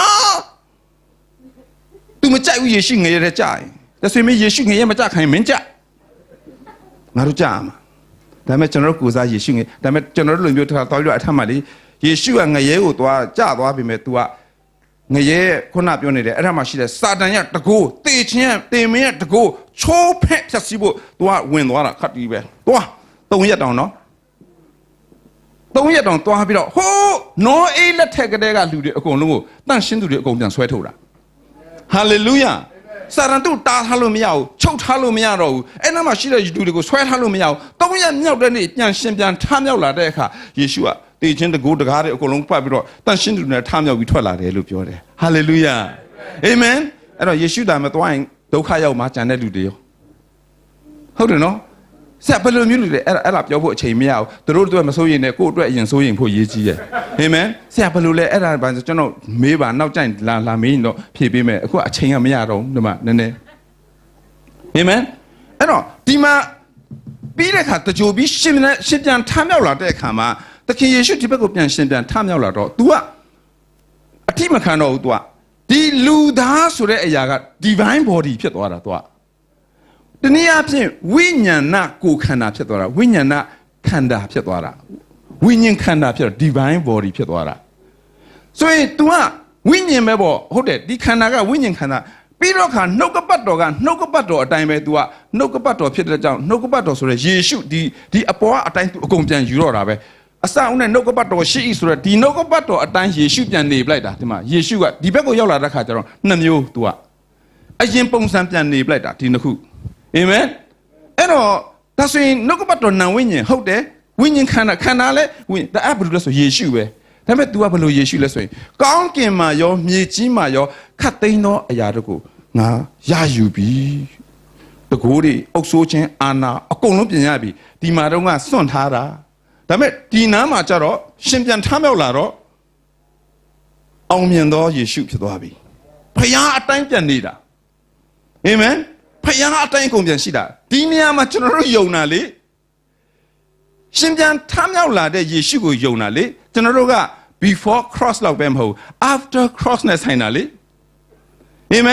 Speaker 1: သူမကြိုက်ဘူးယေရှုငရဲတဲ့ကြရင်ဒါဆိုရင်ယေရှုငရဲမကြခိုင်းမင်းကြငါတို့ကြမှာဒါပေမဲ့ကျွန်တော်တို့ကိုစားယေရှုငယ်ဒါပေမဲ့ကျွန်တော်တို့လူမျိုးထားတော်ပြီးတော့အထက်မှာလေယေရှုကငရဲကိုသွားကြသွားပြီမဲ့ तू ကငရဲခုနပြောနေတယ်အဲ့ထက်မှာရှိတဲ့စာတန်ရဲ့တကိုးတေခြင်းတေမင်းရဲ့တကိုးချိုးဖက်ဖြတ်စီးဖို့ तू ကဝင်သွားတာခတ်တီးပဲသွား3ရက်တောင်နော်3ရက်တောင်သွားပြီးတော့ဟိုးနောအေးလက်ထက်ကလေးကလူတွေအကုန်လုံးကိုတန့်ရှင်းသူတွေအကုန်ပြန်ဆွဲထုတ်တာဟာလေလုယာစာရန်တို့တားထားလို့မရဘူးချုပ်ထားလို့မရတော့ဘူးအဲ့နားမှာရှိတဲ့လူတွေကိုဆွဲထားလို့မရဘူး3ရက်မြောက်တဲ့နေ့ပြန်ရှင်ပြန်ထမြောက်လာတဲ့အခါယေရှုကတည်ခြင်းတကူတကားတွေအကုန်လုံးပတ်ပြီးတော့တန်ရှင်းသူတွေထမြောက်ပြီးထွက်လာတယ်လို့ပြောတယ်ဟာလေလုယာအာမင်အဲ့တော့ယေရှုတာမသွားရင်ဒုက္ခရောက်မှကြံတဲ့လူတွေရောဟုတ်တယ်နော်ဆက်ဘယ်လိုမျိုးလူတွေအဲ့ဒါပြောဖို့အချိန်မရဘူးတို့မစိုးရင်လည်းကိုယ့်အတွက်အရင်စိုးရင်ဖို့ရေးကြီးရဲ့အာမင်ဆက်ဘယ်လိုလဲအဲ့ဒါဘာကျွန်တော်မေးပါနောက်ကျရင်လာမေးရင်တော့ဖြေပေးမယ်အခုအချိန်ကမရတော့ဘူးဒီမှာနည်းနည်းအာမင်အဲ့တော့ဒီမှာပြီးတဲ့အခါတကြိုပြီးရှင်ပြန်ထမြောက်လာတဲ့အခါမှာသခင်ယေရှုဒီဘက်ကိုပြန်ရှင်ပြန်ထမြောက်လာတော့ तू ကအထိမခံတော့ဘူး तू ကဒီလူသားဆိုတဲ့အရာက divine body ဖြစ်သွားတာ तू ကတနည်းအားဖြင့်ဝိညာဏကိုခန္ဓာဖြစ်သွားတာဝိညာဏခန္ဓာဖြစ်သွားတာဝိညာဉ်ခန္ဓာဖြစ်တော့ divine body ဖြစ်သွားတာဆိုရင် तू ကဝိညာဉ်ပဲပေါ့ဟုတ်တယ်ဒီခန္ဓာကဝိညာဉ်ခန္ဓာပြီးတော့ခါနှုတ်ကပတ်တော်ကနှုတ်ကပတ်တော်အတိုင်းပဲ तू ကနှုတ်ကပတ်တော်ဖြစ်တဲ့ကြောင့်နှုတ်ကပတ်တော်ဆိုတဲ့ယေရှုဒီအပေါ်ကအတိုင်း तू အကုန်ပြန်ယူတော့တာပဲအစအုံနဲ့နှုတ်ကပတ်တော်ရှိ၏ဆိုတော့ဒီနှုတ်ကပတ်တော်အတိုင်းယေရှုပြန်နေပလိုက်တာဒီမှာယေရှုကဒီဘက်ကိုရောက်လာတဲ့ခါကျတော့2မျိုး तू ကအရင်ပုံစံပြန်နေပလိုက်တာဒီနှစ်ခုအာမင်အဲ့တော့ဒါဆိုရင်နှုတ်ကပတ်တော်နံဝိညာဉ်ဟုတ်တယ်ဝိညာဉ်ခန္ဓာလဲဝိညာဉ်ဒါအဘယ်လိုလဲဆိုယေရှုပဲဒါပေမဲ့ तू ကဘယ်လိုယေရှုလဲဆိုရင်ကောင်းကင်မှာရောမြေကြီးမှာရောခတ်သိမ်းသောအရာတို့ကိုငါရယူပြီတကိုးတွေအုပ်ဆိုးခြင်းအာနာအကုန်လုံးပြင်ရပြီဒီမှာတော့ကစွန့်ထားတာဒါပေမဲ့ဒီနားမှာကျတော့ရှင်ပြန်ထမြောက်လာတော့အောင်မြင်သောယေရှုဖြစ်သွားပြီဖခင်အတိုင်းပြန်နေတာအာမင်ဖခင်အတိုင်းကုန်ပြန်ရှိတာဒီနေရာမှာကျွန်တော်တို့ယုံတာလေရှင်ပြန်ထမြောက်လာတဲ့ယေရှုကိုယုံတာလေကျွန်တော်တို့က before cross လောက်ပဲမဟုတ် after cross နဲ့ဆိုင်တာလေအာမင်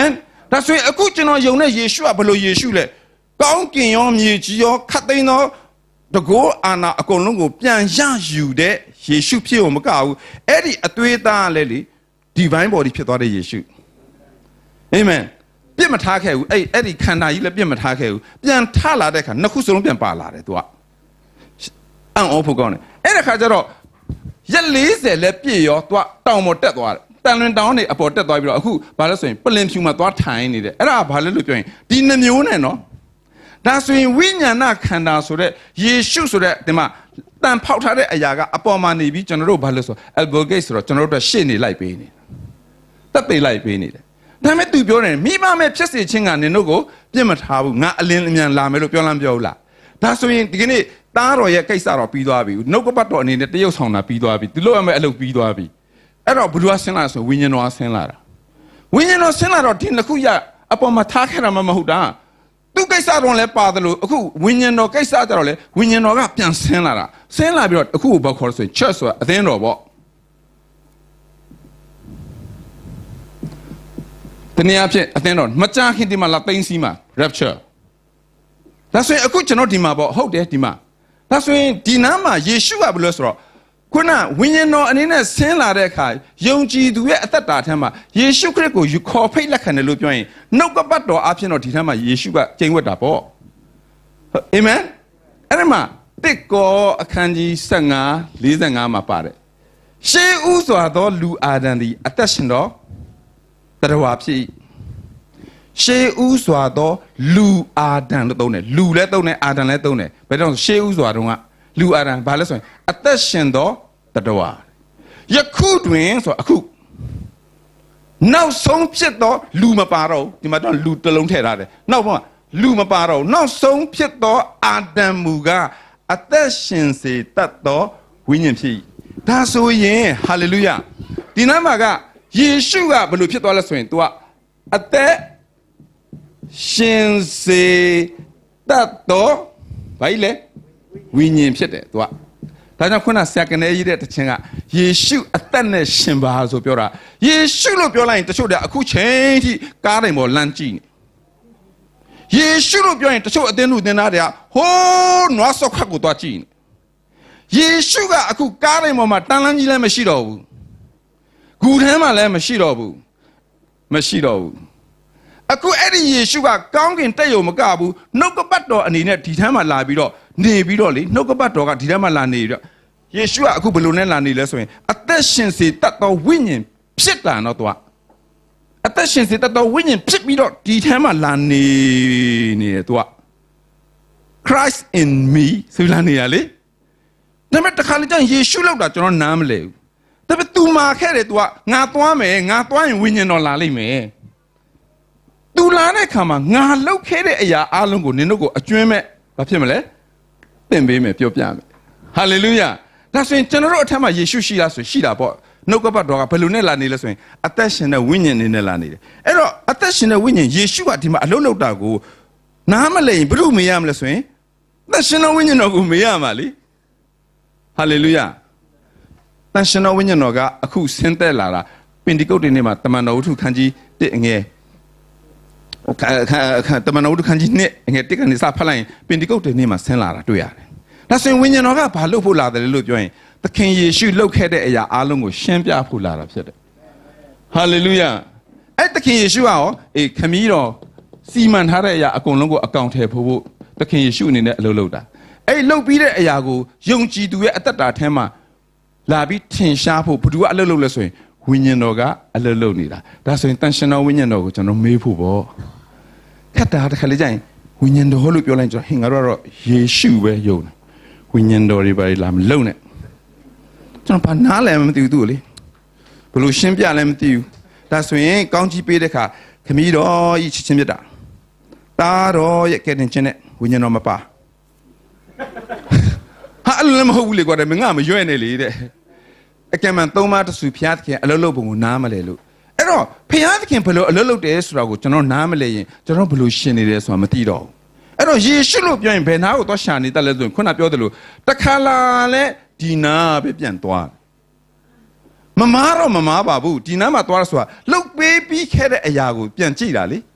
Speaker 1: ဒါဆိုရင်အခုကျွန်တော်ယုံတဲ့ယေရှုကဘယ်လိုယေရှုလဲကောင်းကင်ရောမြေကြီးရောခတ်သိမ်းသောတကောအာနာအကုန်လုံးကိုပြန်ရယူတဲ့ယေရှုဖြစ်အောင်မကဘူးအဲ့ဒီအသွေးသားလည်းလေ divine body ဖြစ်သွားတဲ့ယေရှုအာမင်ပြစ်မထားခဲ့ဘူးအဲ့ဒီခန္ဓာကြီးလည်းပြစ်မထားခဲ့ဘူးပြန်ထလာတဲ့အခါနှစ်ခုစလုံးပြန်ပါလာတယ်သူကအံ့ဩဖို့ကောင်းတယ်အဲ့ဒီခါကျတော့ရက်40လည်းပြည့်ရောသူကတောင်ပေါ်တက်သွားတယ်တန်လွင်တောင်နေအပေါ်တက်သွားပြီးတော့အခုဘာလဲဆိုရင်ပလင်ဖြူမှာသွားထိုင်နေတယ်အဲ့ဒါဘာလဲလို့ပြောရင်ဒီနှမျိုးနဲ့နော်ဒါဆိုရင်ဝိညာဏခန္ဓာဆိုတဲ့ယေရှုဆိုတဲ့ဒီမှာတန်ဖောက်ထားတဲ့အရာကအပေါ်မှာနေပြီးကျွန်တော်တို့ဘာလဲဆို elbow gate ဆိုတော့ကျွန်တော်တို့ရှေ့နေလိုက်ပေးနေတက်ပေးလိုက်ပေးနေတယ်ဒါပေမဲ့သူပြောတယ်မိဘမဲ့ဖြစ်စေခြင်းကနင်တို့ကိုပြစ်မထားဘူးငါအလင်းအမြန်လာမယ်လို့ပြောလမ်းပြောလားဒါဆိုရင်ဒီကနေ့သားတော်ရဲ့ကိစ္စတော့ပြီးသွားပြီနှုတ်ကပတ်တော်အနေနဲ့တရုပ်ဆောင်တာပြီးသွားပြီသူလို့ရမယ့်အလုပ်ပြီးသွားပြီအဲ့တော့ဘုရားဆင်းလာဆိုဝိညာဉ်တော်ဆင်းလာတာဝိညာဉ်တော်ဆင်းလာတော့ဒီနှစ်ခုရအပေါ်မှာထားခဲ့တာမဟုတ်တာသူကိစ္စတော့လည်းပါတယ်လို့အခုဝိညာဉ်တော်ကိစ္စကြတော့လေဝိညာဉ်တော်ကပြန်ဆင်းလာတာဆင်းလာပြီးတော့အခုဘာခေါ်လဲဆိုရင် church ဆိုတာအသင်းတော်ပေါ့တနည်းအားဖြင့်အသင်းတော်မကြာခင်ဒီမှာလာသိမ်းစီးမှာ rapture ဒါဆိုရင်အခုကျွန်တော်ဒီမှာပေါ့ဟုတ်တယ်ဒီမှာဒါဆိုရင်ဒီနားမှာယေရှုကဘယ်လိုဆိုတော့ခုနဝိညာဉ်တော်အနေနဲ့ဆင်းလာတဲ့အခါယုံကြည်သူရဲ့အသက်တာထဲမှာယေရှုခရစ်ကိုယူခေါ်ဖိတ်လက်ခံတယ်လို့ပြောရင်နှုတ်ကပတ်တော်အဖြစ်တော့ဒီထဲမှာယေရှုကကျင့်ဝတ်တာပေါ့အာမင်အဲ့ဒီမှာတစ်ကောအခန်းကြီး15 45မှာပါတယ်ရှေးဥစွာသောလူအာဒံသည်အသက်ရှင်သောတရဝါဖြစ်ရှေးဥစွာသောလူအာဒံလို့သုံးတယ်လူလည်းသုံးတယ်အာဒံလည်းသုံးတယ်ဘယ်တော့ရှေးဥစွာတုန်းကလူအာဒံဘာလဲဆိုရင်အသက်ရှင်သောတရဝါယခုတွင်ဆိုအခုနောက်ဆုံးဖြစ်သောလူမပါတော့ဒီမှာတော့လူတစ်လုံးထည့်ထားတယ်နောက်မှာလူမပါတော့နောက်ဆုံးဖြစ်သောအာဒံမူကအသက်ရှင်စေတတ်သောဝိညာဉ်ဖြစ်ဒါဆိုရင်ဟာလေလုယာဒီနားမှာကယေရှုကဘယ်လိုဖြစ်သွားလဲဆိုရင် तू ကအသက်ရှင်စေတတ်သောဘာလဲဝိညာဉ်ဖြစ်တယ် तू ကဒါကြောင့်ခုနဆရာကနေရေးတဲ့တခြင်းကယေရှုအသက်နဲ့ရှင်ပါဆိုပြောတာယေရှုလို့ပြောလိုက်ရင်တချို့တည်းအခုချိန်ထိကားတိုင်ပေါ်လမ်းကြည့်နေယေရှုလို့ပြောရင်တချို့အသင်းလူသင်သားတွေကဟိုးနွားဆော့ခတ်ကိုသွားကြည့်နေယေရှုကအခုကားတိုင်ပေါ်မှာတန်လန်းကြီးလည်းမရှိတော့ဘူးဂူထဲမှာလည်းမရှိတော့ဘူးအခုအဲ့ဒီယေရှုကကောင်းကင်တက်ရုံမကဘူးနှုတ်ကပတ်တော်အနေနဲ့ဒီထဲမှာလာပြီးတော့နေပြီးတော့လေနှုတ်ကပတ်တော်ကဒီထဲမှာလာနေပြီးတော့ယေရှုကအခုဘယ်လိုနဲ့လာနေလဲဆိုရင်အသက်ရှင်စေတတ်သောဝိညာဉ်ဖြစ်တာတော့သူကအသက်ရှင်စေတတ်သောဝိညာဉ်ဖြစ်ပြီးတော့ဒီထဲမှာလာနေတယ်သူက Christ in me ဆိုလာနေရလေဒါပေမဲ့တခါလေကျရင်ယေရှုလောက်တာကျွန်တော်နားမလဲဘူးဒါပေမဲ့ तू မာခဲ့တယ် तू ကငါသွားမယ်ငါသွားရင်ဝိညာဉ်တော်လာလိမ့်မယ် तू လာတဲ့ခါမှာငါလောက်ခဲ့တဲ့အရာအလုံးကိုနင်တို့ကိုအကျွမ်းမဲ့ဘာဖြစ်မလဲသင်ပေးမယ်ပြောပြမယ်ဟာလေလုယာဒါဆိုရင်ကျွန်တော်တို့အထက်မှာယေရှုရှိလားဆိုရှိတာပေါ့နှုတ်ကပတ်တော်ကဘယ်လိုနဲ့လာနေလဲဆိုရင်အသက်ရှင်တဲ့ဝိညာဉ်နဲ့လာနေတယ်အဲ့တော့အသက်ရှင်တဲ့ဝိညာဉ်ယေရှုကဒီမှာအလုံးလောက်တာကိုနားမလည်ရင်ဘယ်လိုမေးရမလဲဆိုရင်အသက်ရှင်တဲ့ဝိညာဉ်တော်ကိုမေးရမှာလေဟာလေလုယာတန်ရှင်တော်ဝိညာဉ်တော်ကအခုဆင်းသက်လာတာပင်ဒီကုတ်တင်နေ့မှာတမန်တော်ဝတ္ထုခန်းကြီး1ငယ်တမန်တော်ဝတ္ထုခန်းကြီး2ငယ်1ကနေစဖတ်လိုက်ရင်ပင်ဒီကုတ်တင်နေ့မှာဆင်းလာတာတွေ့ရတယ်။ဒါဆိုရင်ဝိညာဉ်တော်ကဘာလုပ်ဖို့လာတယ်လို့ပြောရင်သခင်ယေရှုလုပ်ခဲ့တဲ့အရာအလုံးကိုရှင်းပြဖို့လာတာဖြစ်တယ်။ဟာလေလုယာအဲ့သခင်ယေရှုကရောခမည်းတော်စီမံထားတဲ့အရာအကုန်လုံးကိုအကောင့်ထဲဖို့သခင်ယေရှုအနေနဲ့အလုပ်လုပ်တာအဲ့လုပ်ပြီးတဲ့အရာကိုယုံကြည်သူရဲ့အသက်တာထဲမှာလာပြီးထင်ရှားဖို့ဘုသူကအလုပ်လုပ်လဲဆိုရင်ဝိညာဉ်တော်ကအလုပ်လုပ်နေတာဒါဆိုရင်တန်ရှင်တော်ဝိညာဉ်တော်ကိုကျွန်တော်မေးဖို့ပေါ့ခက်တာတစ်ခါလေကြာရင်ဝိညာဉ်တော်လို့ပြောလိုက်ကျွန်တော်ဟင်ငါတို့ကတော့ယေရှုပဲယုံတယ်ဝိညာဉ်တော်တွေပါလာမလုံနဲ့ကျွန်တော်ဘာနားလဲမသိဘူးသူ့လေဘယ်လိုရှင်းပြလဲမသိဘူးဒါဆိုရင်ကောင်းကြီးပေးတဲ့ခါခမည်းတော်ဤချစ်ချင်းမြတ်တာတာတော်ရဲ့ကဲတင်ခြင်းနဲ့ဝိညာဉ်တော်မပါဟာအဲ့လိုမဟုတ်ဘူးလေကွာတဲ့ငါမရွဲ့နေလေတဲ့အကဲမှန်သုံးပါးတဆူဖျားသခင်အလုပ်လုပ်ပုံကိုနားမလဲလို့အဲ့တော့ဖျားသခင်ဘယ်လိုအလုပ်လုပ်တယ်ဆိုတာကိုကျွန်တော်နားမလဲရင်ကျွန်တော်ဘယ်လိုရှင်းနေတယ်ဆိုတာမသိတော့ဘူးအဲ့တော့ယေရှုလို့ပြောရင်ဘယ်နာကိုသွားရှာနေတတ်လဲဆိုရင်ခုနပြောသလိုတခါလာလဲဒီနာပဲပြန်သွားမမားတော့မမားပါဘူးဒီနာမှာသွားဆိုတာလှုပ်ပေးပြီးခဲ့တဲ့အရာကိုပြန်ကြည့်တာလေ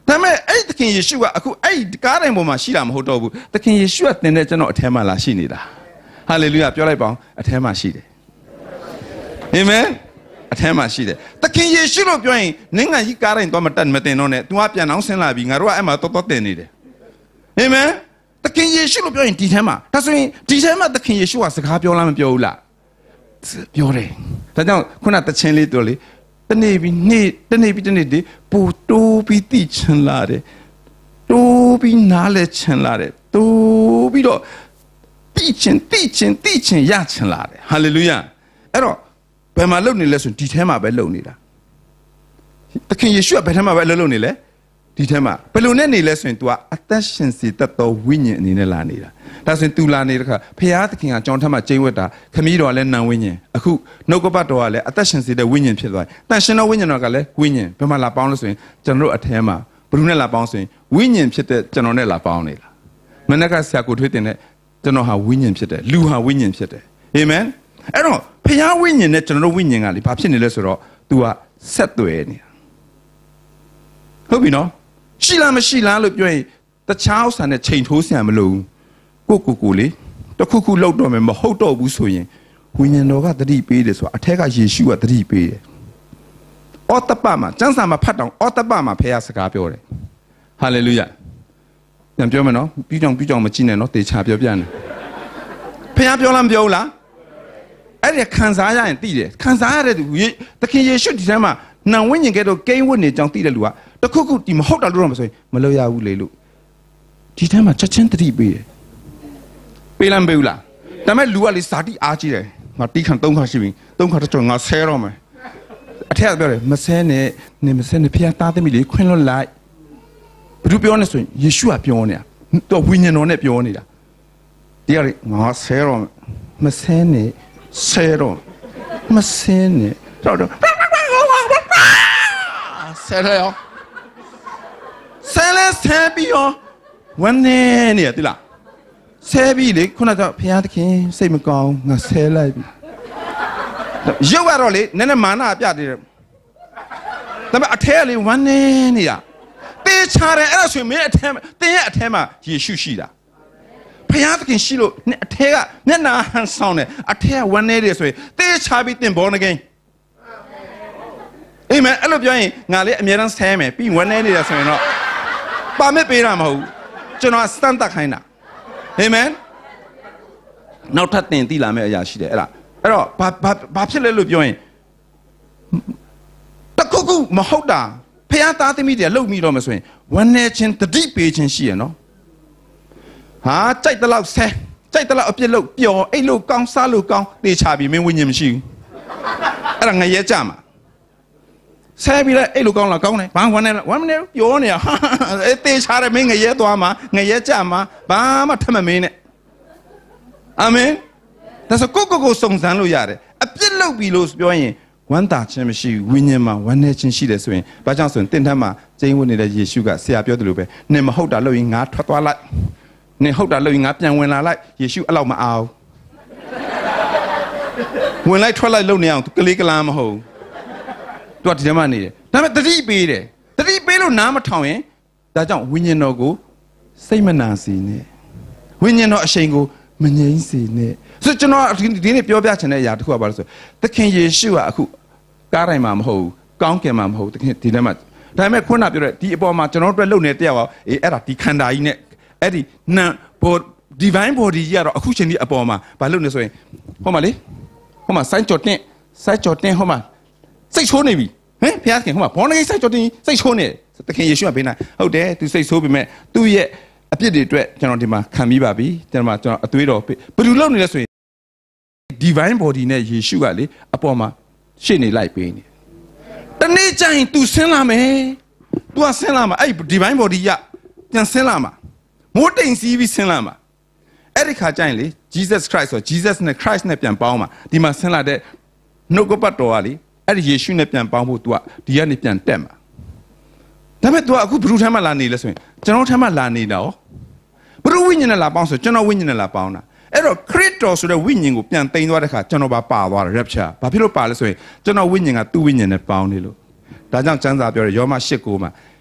Speaker 1: ဒါပေမဲ့အဲ့သခင်ယေရှုကအခုအဲ့ကားတိုင်းပေါ်မှာရှိတာမဟုတ်တော့ဘူးသခင်ယေရှုကသင်တဲ့ကျွန်တော်အထဲမှာလာရှိနေတာဟာလေလုယာပြောလိုက်ပါအောင်အထဲမှာရှိတယ်အာမင်အထဲမှာရှိတယ်သခင်ယေရှုလို့ပြောရင်နိုင်ငံကြီးကားတိုင်းတော့မတက်မတင်တော့နဲ့ तू ကပြန်အောင်ဆင်းလာပြီငါတို့ကအဲ့မှာတော်တင်နေတယ်အာမင်သခင်ယေရှုလို့ပြောရင်ဒီထဲမှာဒါဆိုရင်ဒီထဲမှာသခင်ယေရှုကစကားပြောလားမပြောဘူးလားပြောတယ်ဒါကြောင့်ခုနတခြင်းလေးပြောလေတနေ့ပြီးပူတိုးပြီးတိချင်လာတယ်တိုးပြီးနားလဲချင်လာတယ်တိုးပြီးတော့တိချင်ရချင်လာတယ်ဟာလေလုယာအဲ့တော့ဘယ်မှာလုံနေလဲဆိုဒီထဲမှာပဲလုံနေတာသခင်ယေရှုကဘယ်ထဲမှာပဲလုံနေလဲဒီထဲမှာဘယ်လိုနဲ့နေလဲဆိုရင် तू ကအသက်ရှင်စေတတ်သောဝိညာဉ်အနေနဲ့လာနေတာဒါဆိုရင် तू လာနေတဲ့ခါဖခင်သခင်ကကြောင်းထက်မှကျိန်းဝတ်တာခမည်းတော်ကလည်းနံဝိညာဉ်အခုနှုတ်ကပတ်တော်ကလည်းအသက်ရှင်စေတဲ့ဝိညာဉ်ဖြစ်သွားတယ်တန်ရှင်သောဝိညာဉ်တော်ကလည်းဝိညာဉ်ဘယ်မှာလာပေါင်းလို့ဆိုရင်ကျွန်တော်တို့အထဲမှာဘယ်သူနဲ့လာပေါင်းဆိုရင်ဝိညာဉ်ဖြစ်တဲ့ကျွန်တော်နဲ့လာပေါင်းနေတာမနေ့ကဆရာကိုထွေးတင်တဲ့ကျွန်တော်ဟာဝိညာဉ်ဖြစ်တယ်လူဟာဝိညာဉ်ဖြစ်တယ်အာမင်အဲ့တော့ဖခင်ဝိညာဉ်နဲ့ကျွန်တော်တို့ဝိညာဉ်ကလေဘာဖြစ်နေလဲဆိုတော့ तू ကဆက်သွယ်နေတာဟုတ်ပြီနော်ရှိလားမရှိလားလို့ပြောရင်တခြားဥစ္စာနဲ့ချိန်ထိုးဆရာမလို့ကိုလေတခုခုလောက်တော့မယ်မဟုတ်တော့ဘူးဆိုရင်ဝိညာဉ်တော်ကတတိပေးတယ်ဆိုတာအထက်ကယေရှုကတတိပေးတယ်။အော်တပမှာကျမ်းစာမှာဖတ်တော့အော်တပမှာဖခင်စကားပြောတယ်။ဟာလေလုယ။ပြန်ပြောမယ်နော်။ပြီးကြောင်မကြည့်နဲ့နော်တေချာပြောပြနေ။ဖခင်ပြောလားမပြောဘူးလား။အဲ့ဒီခံစားရရင်သိတယ်။ခံစားရတဲ့သူသခင်ယေရှုဒီထဲမှာနံဝိညာဉ်ကဲတော့ကိန်းဝတ်နေကြောင်းသိတဲ့လူကတခုခုဒီမဟုတ်တာလို့တော့မဆိုရင်မလုပ်ရဘူးလေလို့ဒီထဲမှာချက်ချင်းတတိပေးတယ်ပေးလမ်းပေးဘူးလားဒါပေမဲ့လူကလေစာတိအားကြီးတယ်ငါတီးခံ3ခါရှိပြီ3ခါတော့ကျွန်တော်ငါဆဲတော့မယ်အထက်ပြောတယ်မဆဲနဲ့နေမဆဲနဲ့ဖျားသားသမီးလေးခွင်းလွတ်လိုက်ဘယ်သူပြောနေဆိုရင်ယေရှုကပြောနေတာတော့ဝိညာဉ်တော်နဲ့ပြောနေတာဒီကလေငါဆဲတော့မဆဲနဲ့ဆဲတော့မဆဲနဲ့တော့ဆဲရအောင်ဆဲလဲဆဲပြီးရောဝန်းနေနေတိလားဆဲပြီးလေခုနကဘုရားသခင်စိတ်မကောင်းငါဆဲလိုက်ပြီရုပ်ကတော့လေနည်းနည်းမာနပြသေးတယ်ဒါပေမဲ့အထဲကလေဝန်းနေနေတာတေးချတယ်အဲ့ဒါဆိုရင်မင်းအထဲတင်းရဲ့အထဲမှာယေရှုရှိတာဘုရားသခင်ရှိလို့အထဲကမျက်နှာဟန်ဆောင်တယ်အထဲကဝန်းနေတယ်ဆိုရင်တေးချပြီးတင်ဘောနေကိန်းအာမင်အဲ့လိုပြောရင်ငါလေအမြဲတမ်းဆဲမယ်ပြီးဝန်းနေနေတယ်ဆိုရင်တော့ပါမစ်ပေးတာမဟုတ်ကျွန်တော်စတန်တက်ခိုင်းတာအာမင်နောက်ထပ်တင်သိလာမယ့်အရာရှိတယ်အဲ့တော့ဘာဖြစ်လဲလို့ပြောရင်တခုခုမဟုတ်တာဖခင်သားသမီးတွေလှုပ်မိတော့မှဆိုရင်ဝမ်းနေခြင်းတတိပေးခြင်းရှိရနော်ဟာကြိုက်တဲ့လောက်ဆဲကြိုက်တဲ့လောက်အပြစ်လို့ပျော်အိတ်လို့ကောင်းစားလို့ကောင်းတေချပြီးမင်းဝိညာဉ်မရှိဘူးအဲ့ဒါငရဲကြမှာဆဲပြီးလဲအဲ့လိုကောင်းလားကောင်းတယ်ဘာဝမ်းနေပြောနေဟာတေချတယ်မင်းငရဲသွားမှာငရဲကြမှာဘာမှထမမင်းနဲ့အာမင်ဒါဆိုကိုစုံစမ်းလို့ရတယ်အပြစ်လုပ်ပြီလို့ပြောရင်ဝမ်းသာခြင်းမရှိဘူးဝိညာဉ်မှာဝမ်းနည်းခြင်းရှိတယ်ဆိုရင်ဘာကြောင့်ဆိုရင်တင့်ထက်မှာကျင်းဝတ်နေတဲ့ယေရှုကဆရာပြောတယ်လို့ပဲနင်မဟုတ်တာလုပ်ရင်ငါထွက်သွားလိုက်နင်ဟုတ်တာလုပ်ရင်ငါပြန်ဝင်လာလိုက်ယေရှုအဲ့လောက်မအောင်ဝင်လိုက်ထွက်လိုက်လုပ်နေအောင်ကလေးကလားမဟုတ်သူကဒီထဲမှာနေတယ်ဒါပေမဲ့တတိပေးတယ်တတိပေးလို့နားမထောင်ရင်ဒါကြောင့်ဝိညာဉ်တော်ကိုစိတ်မနာစေနဲ့ဝိညာဉ်တော်အရှိန်ကိုမငြိမ်းစေနဲ့ဆိုကျွန်တော်ဒီနေ့ပြောပြချင်တဲ့အရာတစ်ခုကဘာလို့ဆိုသခင်ယေရှုကအခုကားတိုင်းမှာမဟုတ်ဘူးကောင်းကင်မှာမဟုတ်သခင်ဒီထဲမှာဒါပေမဲ့ခုနပြောတဲ့ဒီအပေါ်မှာကျွန်တော်တို့အတွက်လုပ်နေတဲ့တရားကအဲ့ဒါဒီခန္ဓာကြီးနဲ့အဲ့ဒီနံ divine body ကြီးကတော့အခုချိန်ဒီအပေါ်မှာဘာလုပ်နေဆိုရင်ဟောမှာလေဟောမှာစိုက်ကြော်တင်ဟောမှာစိတ်ဆိုးနေပြီဟင်ဘုရားခင်ဟိုမှာဘောနဂိစိုက်ကြော်တင်စိတ်ဆိုးနေသခင်ယေရှုကဘေးနာဟုတ်တယ်သူစိတ်ဆိုးပြီမဲ့သူ့ရဲ့အပြစ်တွေအတွက်ကျွန်တော်ဒီမှာခံပြီးပါပြီကျွန်တော်အသွေးတော်ဘယ်လိုလုပ်နေလဲဆိုရင် divine body နဲ့ယေရှုကလေအပေါ်မှာရှေ့နေလိုက်ပေးနေတနေ့ကျရင် तू ဆင်းလာမယ် तू ကဆင်းလာမှာအဲ့ divine body ရပြန်ဆင်းလာမှာမိုးတိမ်စီးပြီးဆင်းလာမှာအဲ့ဒီခါကျရင်လေ Jesus Christ ဆို Jesus နဲ့ Christ နဲ့ပြန်ပေါင်းမှာဒီမှာဆင်းလာတဲ့နှုတ်ကပတ်တော်ကလေအဲ့ဒီယေရှုနဲ့ပြန်ပေါင်းဖို့ तू ကဒီကနေပြန်တက်မှာဒါပေမဲ့ तू ကအခုဘုရုထဲမှာလာနေလဲဆိုရင်ကျွန်တော်ထဲမှာလာနေတာရောဘုရုဝိညာဉ်နဲ့လာပေါင်းဆိုကျွန်တော်ဝိညာဉ်နဲ့လာပေါင်းတာအဲ့တော့ခရစ်တော်ဆိုတဲ့ဝိညာဉ်ကိုပြန်သိမ်းသွားတဲ့ခါကျွန်တော်ပါသွားတယ် rapture ဘာဖြစ်လို့ပါလဲဆိုရင်ကျွန်တော်ဝိညာဉ်ကသူ့ဝိညာဉ်နဲ့ပေါင်းနေလို့ဒါကြောင့်ကျမ်းစာပြောတယ်ယောမ 8:9 မှာ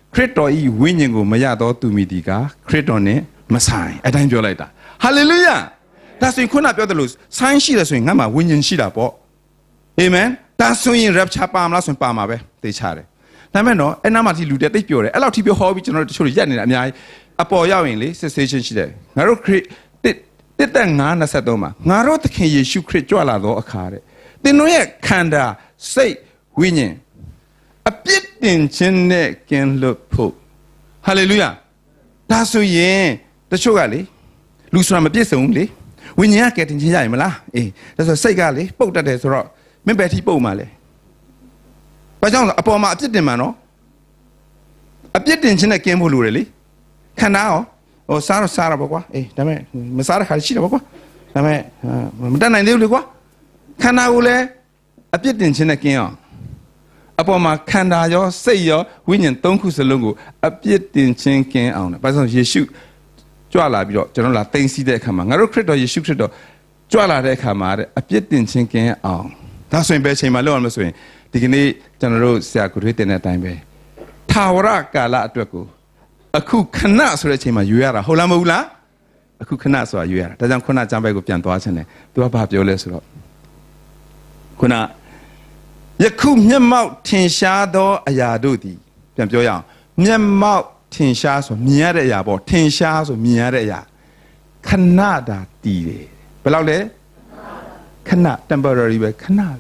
Speaker 1: ခရစ်တော်ဤဝိညာဉ်ကိုမရတော့သူမိဒီကခရစ်တော်နဲ့မဆိုင်အတိုင်းပြောလိုက်တာဟာလေလုယာဒါဆိုရင်ခုနပြောတယ်လို့ဆိုင်းရှိတယ်ဆိုရင်ငါမှဝိညာဉ်ရှိတာပေါ့အာမင်ဒါဆိုရင် rapture ပါမလားဆိုရင်ပါမှာပဲသိချတယ်ဒါမဲ့နော်အဲ့နားမှာဒီလူတဲ့တိတ်ပြောတယ်အဲ့လောက်ထိပြောဟောပြီးကျွန်တော်တို့တချို့ရက်နေတာအများကြီးအပေါ်ရောက်ရင်လေ cessation ရှိတယ်ငါတို့ခရစ်တစ်သက်9:23မှာငါတို့သခင်ယေရှုခရစ်ကြွလာသောအခါတဲ့သင်တို့ရဲ့ခန္ဓာစိတ်ဝိညာဉ်အပြစ်တင်ခြင်းနဲ့ကင်းလွတ်ဖို့ဟာလေလုယာဒါဆိုရင်တချို့ကလေလူဆိုတာမပြည့်စုံဘူးလေဝိညာဉ်ကကယ်တင်ခြင်းရရင်မလားအေးဒါဆိုစိတ်ကလေပုတ်တတ်တယ်ဆိုတော့မင်းပဲထိပုတ်မှာလေဘာကြောင့်လဲအပေါ်မှာအပြစ်တင်မှာနော်အပြစ်တင်ခြင်းနဲ့ကင်းဖို့လိုတယ်လေခန္ဓာရောဟိုစားတော့ပေါ့ကွာအေးဒါမဲ့မစားတဲ့ခါရှိတယ်ပေါ့ကွာဒါမဲ့မတတ်နိုင်သေးဘူးလေကွာခန္ဓာကိုလည်းအပြစ်တင်ခြင်းနဲ့ကင်းအောင်အပေါ်မှာခန္ဓာရောစိတ်ရောဝိညာဉ်၃ခုစလုံးကိုအပြစ်တင်ခြင်းကင်းအောင်ဘာလို့ယေရှုကြွလာပြီးတော့ကျွန်တော်လာသိသိတဲ့အခါမှာငါတို့ခရစ်တော်ယေရှုခရစ်တော်ကြွလာတဲ့အခါမှာအပြစ်တင်ခြင်းကင်းအောင်ဒါဆိုရင်ဘယ်ချိန်မှာလုပ်ရမလဲဆိုရင်ဒီကနေ့ကျွန်တော်တို့ဆရာကိုထွေးတင်တဲ့အတိုင်းပဲထာဝရကာလအတွက်ကိုအခုခဏဆိုတဲ့အချိန်မှာယူရတာဟုတ်လားမဟုတ်လားအခုခဏဆိုတာယူရတာဒါကြောင့်ခုနကျမ်းပိုက်ကိုပြန်သွားခြင်းတယ်သူကဘာပြောလဲဆိုတော့ခုနယခုမျက်မှောက်ထင်ရှားသောအရာတို့သည်ပြန်ပြောရအောင်မျက်မှောက်ထင်ရှားဆိုမြင်ရတဲ့အရာပေါ့ထင်ရှားဆိုမြင်ရတဲ့အရာခဏတာတည်တယ်ဘယ်လောက်လဲခဏ temporary ပဲခဏ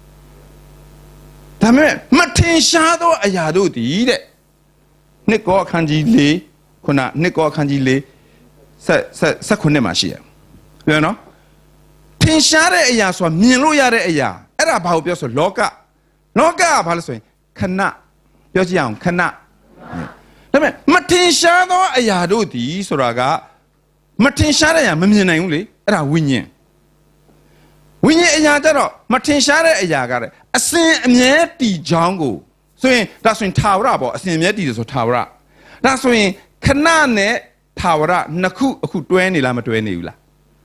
Speaker 1: ဒါမဲ့မထင်ရှားသောအရာတို့သည်တဲ့နှစ်ကောအခန်းကြီး၄ခုနနှစ်ကောအခန်းကြီး၄ဆက်ခုနှစ်မှာရှိရပြန်နော်ထင်ရှားတဲ့အရာဆိုတာမြင်လို့ရတဲ့အရာအဲ့ဒါဘာကိုပြောဆိုလောကကဘာလဲဆိုရင်ခဏပြောကြည့်အောင်ခဏဒါပေမဲ့မထင်ရှားသောအရာတို့သည်ဆိုတာကမထင်ရှားတဲ့အရာမမြင်နိုင်ဘူးလေအဲ့ဒါဝိညာဉ်အရာကြတော့မထင်ရှားတဲ့အရာကတဲ့အစဉ်အမြဲတည်ကြောင်းကိုဆိုရင်ဒါဆိုရင်ထာဝရပေါ့အစဉ်အမြဲတည်တယ်ဆိုထာဝရဒါဆိုရင်ခဏနဲ့ထာဝရနှစ်ခုအခုတွဲနေလားမတွဲနေဘူးလား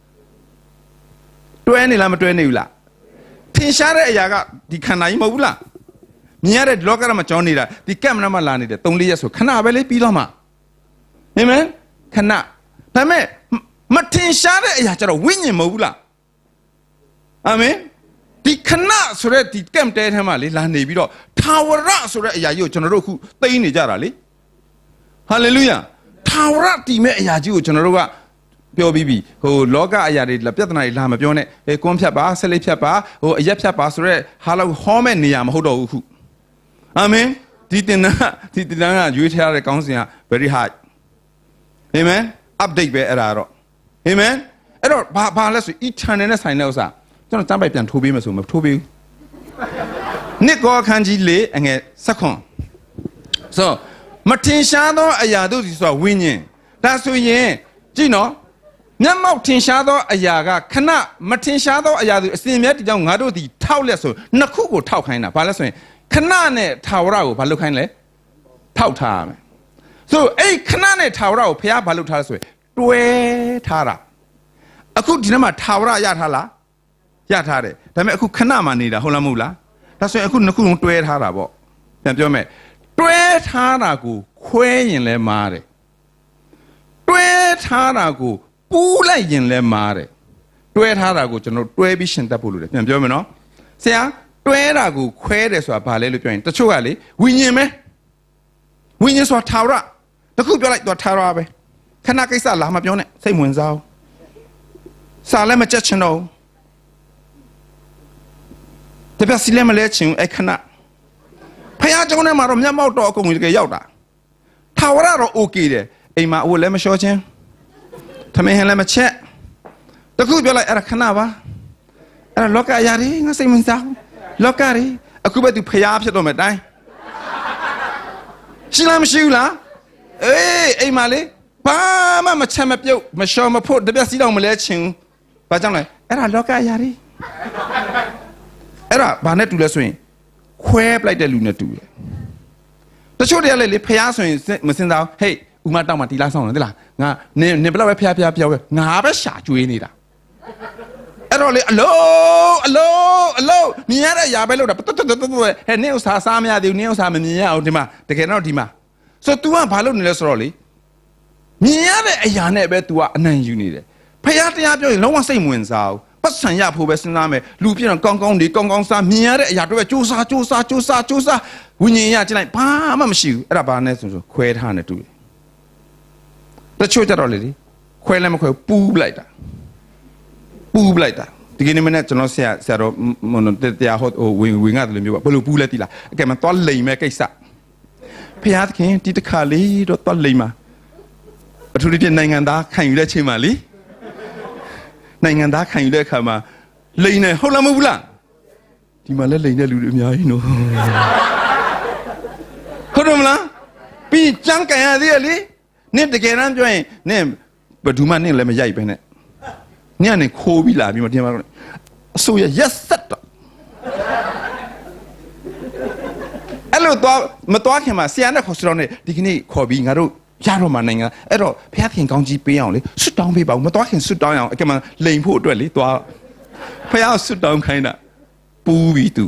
Speaker 1: တွဲနေလားမတွဲနေဘူးလားထင်ရှားတဲ့အရာကဒီခန္ဓာကြီးမဟုတ်ဘူးလားမြင်ရတဲ့လောကရမှာကြောင်းနေတာဒီကက်မရာမှာလာနေတယ်3-4ရက်ဆိုခဏပဲလေပြီးတော့မှအာမင်ခဏဒါပေမဲ့မထင်ရှားတဲ့အရာကျတော့ဝိညာဉ်မဟုတ်ဘူးလားအာမင်ဒီခဏဆိုတဲ့ဒီကမ်တဲထဲမှာလေလာနေပြီးတော့ထာဝရဆိုတဲ့အရာကြီးကိုကျွန်တော်တို့အခုသိနေကြတာလေဟာလေလုယာထာဝရတည်မဲ့အရာကြီးကိုကျွန်တော်တို့ကပြောပြီးပြီဟိုလောကအရာတွေပြဿနာတွေလာမပြောနဲ့ကွန်းဖြတ်ပါဆက်လက်ဖြတ်ပါဟိုအရက်ဖြတ်ပါဆိုတဲ့ဟာလောက်ဟောမဲ့နေရာမဟုတ်တော့ဘူးခုအာမင်ဒီတင်ကရွေးထားတဲ့ကောင်းစဉ်က very high amen update ပဲအဲ့ဒါတော့ amen အဲ့တော့ဘာလဲဆို eternal နဲ့ဆိုင်တဲ့ဥစ္စာကျွန်တော်စမ်းပိုက်ပြန်ထိုးပေးမယ်ဆိုမထိုးပေးဘူးနှစ်ကောအခန်းကြီး၄အငယ်7ဆိုမထင်ရှားသောအရာတို့စီဆိုတာဝိညာဉ်ဒါဆိုရင်ကြည့်နော်မျက်မှောက်ထင်ရှားသောအရာကခဏမထင်ရှားသောအရာတို့အစဉ်မြဲဒီကြောင့်ငါတို့ဒီထောက်လက်ဆိုနှစ်ခုကိုထောက်ခိုင်းတာဘာလဲဆိုရင်ခဏနဲ့ထာဝရကိုဘာလုပ်ခိုင်းလဲထောက်ထားရမယ်ဆိုအဲ့ခဏနဲ့ထာဝရကိုဘုရားဘာလုပ်ထားလဲဆိုရင်တွဲထားတာအခုဒီနေ့မှာထာဝရရထားလားရထားတယ်ဒါပေမဲ့အခုခဏမှနေတာဟုတ်လားမဟုတ်လားဒါဆိုရင်အခုနှစ်ခုလုံးတွဲထားတာပေါ့ပြန်ပြောမယ်တွဲထားတာကိုခွဲရင်လဲမားတယ်တွဲထားတာကိုပူးလိုက်ရင်လဲမားတယ်တွဲထားတာကိုကျွန်တော်တွဲပြီးရှင်တတ်ဖို့လိုတယ်ပြန်ပြောမယ်နော်ဆရာတွဲတာကိုခွဲတယ်ဆိုတာဘာလဲလို့ပြောရင်တချို့ကလေဝိညာဉ်ပဲဝိညာဉ်ဆိုတာထာဝရတခုပြောလိုက်တော့ထာဝရပဲခဏကိစ္စလာမပြောနဲ့စိတ်ဝင်စားစာလည်းမကြက်ချင်တော့တပြက်စီလည်းမလဲချင်အဲ့ခဏဖခင်ကျောင်းထဲမှာတော့မျက်မှောက်တော့အကုန်ကြီးတကယ်ရောက်တာထာဝရတော့โอเคတယ်အိမ်မှာအဝတ်လည်းမလျှော်ခြင်းထမင်းဟင်းလည်းမချက်တခုပြောလိုက်အဲ့ဒါခဏပါအဲ့ဒါလောကအရာတွေငါစိတ်ဝင်စားလောကတွေအခုပဲသူဖျားဖြစ်တော့မယ်တိုင်းရှိလားမရှိဘူးလားအေးအိမ်မှာလေဘာမှမချက်မပြုတ်မလျှော်မဖို့တပြက်စီတော့မလဲချင်ဘာကြောင့်လဲအဲ့ဒါလောကအရာတွေအဲ့ဒါဘာနဲ့တူလဲဆိုရင်ခွဲပလိုက်တဲ့လူနဲ့တူတယ်တချို့တည်းလေဖျားဆိုရင်မစင်စားဟေးဥမတောက်မှတီလာဆောင်တယ်လားငါနင်ဘယ်လောက်ပဲဖျားပြောပဲငါပဲရှာကျွေးနေတာအဲ့တော့လေအလုံးမြင်ရတဲ့အရာပဲလို့တာဟဲ့နင်းဥစ္စာစားမရသေးဘူးနင်းဥစ္စာမမြင်ရအောင်ဒီမှာတကယ်တော့ဒီမှာဆို तू ကဘာလုပ်နေလဲဆိုတော့လေမြင်ရတဲ့အရာနဲ့ပဲ तू ကအနံ့ယူနေတယ်ဖခင်တရားပြောရင်လုံးဝစိတ်ဝင်စားဘူးပတ်စံရဖို့ပဲစဉ်းစားမယ်လူပြည့်တော့ကောင်းကောင်းစားမြင်ရတဲ့အရာတွေပဲစူးစားဝိညာဉ်ရကြည့်လိုက်ဘာမှမရှိဘူးအဲ့ဒါဘာနဲ့ဆိုခွဲထားနေတူတယ်တချို့ကြတော့လေခွဲလည်းမခွဲပူးလိုက်တာဒီကနေ့မနေ့ကျွန်တော်ဆရာတော်မနတရားဟောဝင်ငါတယ်လို့မျိုးပါဘယ်လိုပူးလဲတိလားအကဲမသွားလိမ်မဲ့ကိစ္စဖခင်ဒီတစ်ခါလေးတော့သွားလိမ်မှာအထူးသဖြင့်နိုင်ငံသားခံယူတဲ့ချိန်မှာလေနိုင်ငံသားခံယူတဲ့အခါမှာလိန်နေဟုတ်လားမဟုတ်ဘူးလားဒီမှာလည်းလိန်တဲ့လူတွေအများကြီးနော်ဟုတ်တယ်မလားပြီးကြမ်းကန်ရသေးရလေနင့်တကယ်တမ်းပြောရင်နင့်ဘယ်သူမှနင့်လည်းမရိုက်ပဲနဲ့နင့်ကနေခိုးပြီးလာပြီးမှတင်ပါတော့အစိုးရရက်ဆက်တော့အဲ့လိုတော့မတော်ခင်မှာဆရာနဲ့ခေါ်စတော့နေဒီကနေ့ခေါ်ပြီးငါတို့ရတော့မှနိုင်ငံအဲ့တော့ဖခင်ကောင်းကြီးပေးအောင်လေဆွတ်တောင်းပေးပါဦးမတော်ခင်ဆွတ်တောင်းအောင်အကမှလိန်ဖို့အတွက်လေသွားဖခင်ဆွတ်တောင်းခိုင်းတာပူးပြီးသူ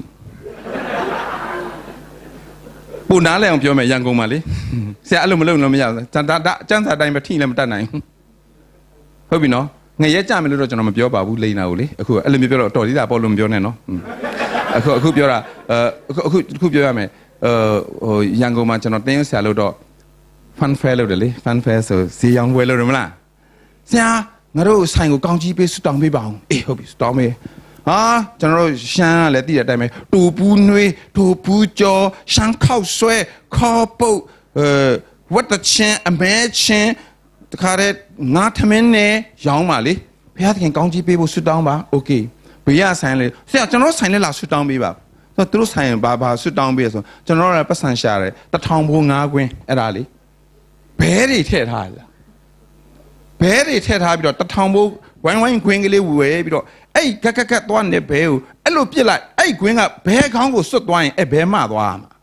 Speaker 1: ပူနားလဲအောင်ပြောမယ်ရန်ကုန်မှာလေဆရာအဲ့လိုမလုပ်လို့မရဘူးကျန်းစာတိုင်းပဲထိလည်းမတတ်နိုင်ဟုတ်ပြီနော်ငရဲကြမယ်လို့တော့ကျွန်တော်မပြောပါဘူးလိန်နာကိုလေအခုအဲ့လိုမျိုးပြောတော့တော်သေးတာပေါ့လို့မပြောနဲ့နော်အခုပြောတာအခုပြောရမယ်ရန်ကုန်မှာကျွန်တော်တင်းဆရာလို့တော့fan fair လို့တယ်လေ fan fair ဆိုဈေးရောင်းပွဲလို့ရမလားဆရာငါတို့ဆိုင်ကိုကောင်းကြီးပေးဆူတောင်းပေးပါအောင်အေးဟုတ်ပြီဆူတောင်းပေးဟာကျွန်တော်တို့ရှမ်းကလည်းတည်တဲ့အတိုင်းပဲတူပူးနှွေးတူပူးကြောရှမ်းခောက်ဆွဲခေါ်ပုတ်ဝတ်တချင်းအမဲချင်းတခါတည်းငါထမင်းနဲ့ရောင်းပါလေဘုရားသခင်ကောင်းကြီးပေးဖို့ဆူတောင်းပါโอเคဘယ်ရဆိုင်လဲဆရာကျွန်တော်ဆိုင်နဲ့လာဆူတောင်းပေးပါဆိုသူတို့ဆိုင်ဘာဆူတောင်းပေးဆိုကျွန်တော်လည်းပတ်စံရှာတယ်1000ဘိုး5ခွင်းအဲ့ဒါလေဘဲတွေထည့်ထားလားဘဲတွေထည့်ထားပြီးတော့1000ဘိုးဝိုင်းခွင်းကလေးဝယ်ပြီးတော့အဲ့ကက်သွားနေဘဲကိုအဲ့လိုပြစ်လိုက်အဲ့ခွင်းကဘဲခေါင်းကိုစွတ်သွားရင်အဲ့ဘဲမသွားမှာ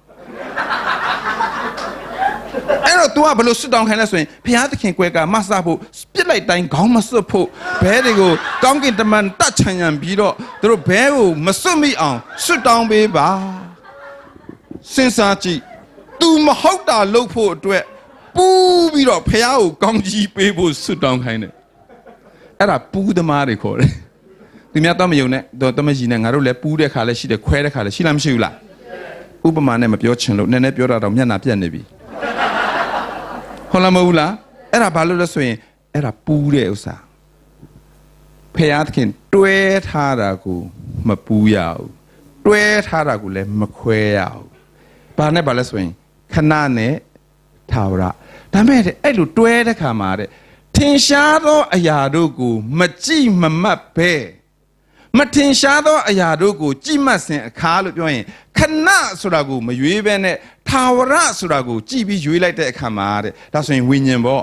Speaker 1: အဲ့တော့ तू ကဘလို့စွတ်တောင်းခိုင်းလဲဆိုရင်ဘုရားသခင်ကွယ်ကမဆဖို့ပြစ်လိုက်တိုင်းခေါင်းမစွတ်ဖို့ဘဲတွေကိုကောင်းကင်တမန်တတ်ချန်ရံပြီးတော့သူတို့ဘဲကိုမစွတ်မိအောင်စွတ်တောင်းပေးပါစဉ်းစားကြည့် तू မဟုတ်တာလုပ်ဖို့အတွက်ပူးပြီးတော့ဖះကိုကောင်းကြီးပေးဖို့ဆွတ်တောင်းခိုင်းတယ်အဲ့ဒါပူးသမားတွေခေါ်တယ်သူများတော့မယုံနဲ့တော့တမကြီးနဲ့ငါတို့လည်းပူးတဲ့ခါလည်းရှိတယ်ခွဲတဲ့ခါလည်းရှိလားမရှိဘူးလားဥပမာနဲ့မပြောချင်လို့နည်းနည်းပြောတာတော့မျက်နှာပြတ်နေပြီဟုတ်လားမဟုတ်လားအဲ့ဒါဘာလို့လဲဆိုရင်အဲ့ဒါပူးတဲ့ဥစ္စာဖះသခင်တွဲထားတာကိုမပူးရဘူးတွဲထားတာကိုလည်းမခွဲရဘူးဘာနဲ့ဘာလဲဆိုရင်ခဏနဲ့ထာဝရဒါမဲ့အဲ့လိုတွဲတဲ့ခါမှာတဲ့ထင်ရှားသောအရာတို့ကိုမကြည့်မမှတ်ပဲမထင်ရှားသောအရာတို့ကိုကြည့်မှတ်စဉ်အခါလို့ပြောရင်ခဏဆိုတာကိုမရွေးဘဲနဲ့ထာဝရဆိုတာကိုကြည့်ပြီးရွေးလိုက်တဲ့အခါမှာတဲ့ဒါဆိုရင်ဝိညာဉ်ပေါ့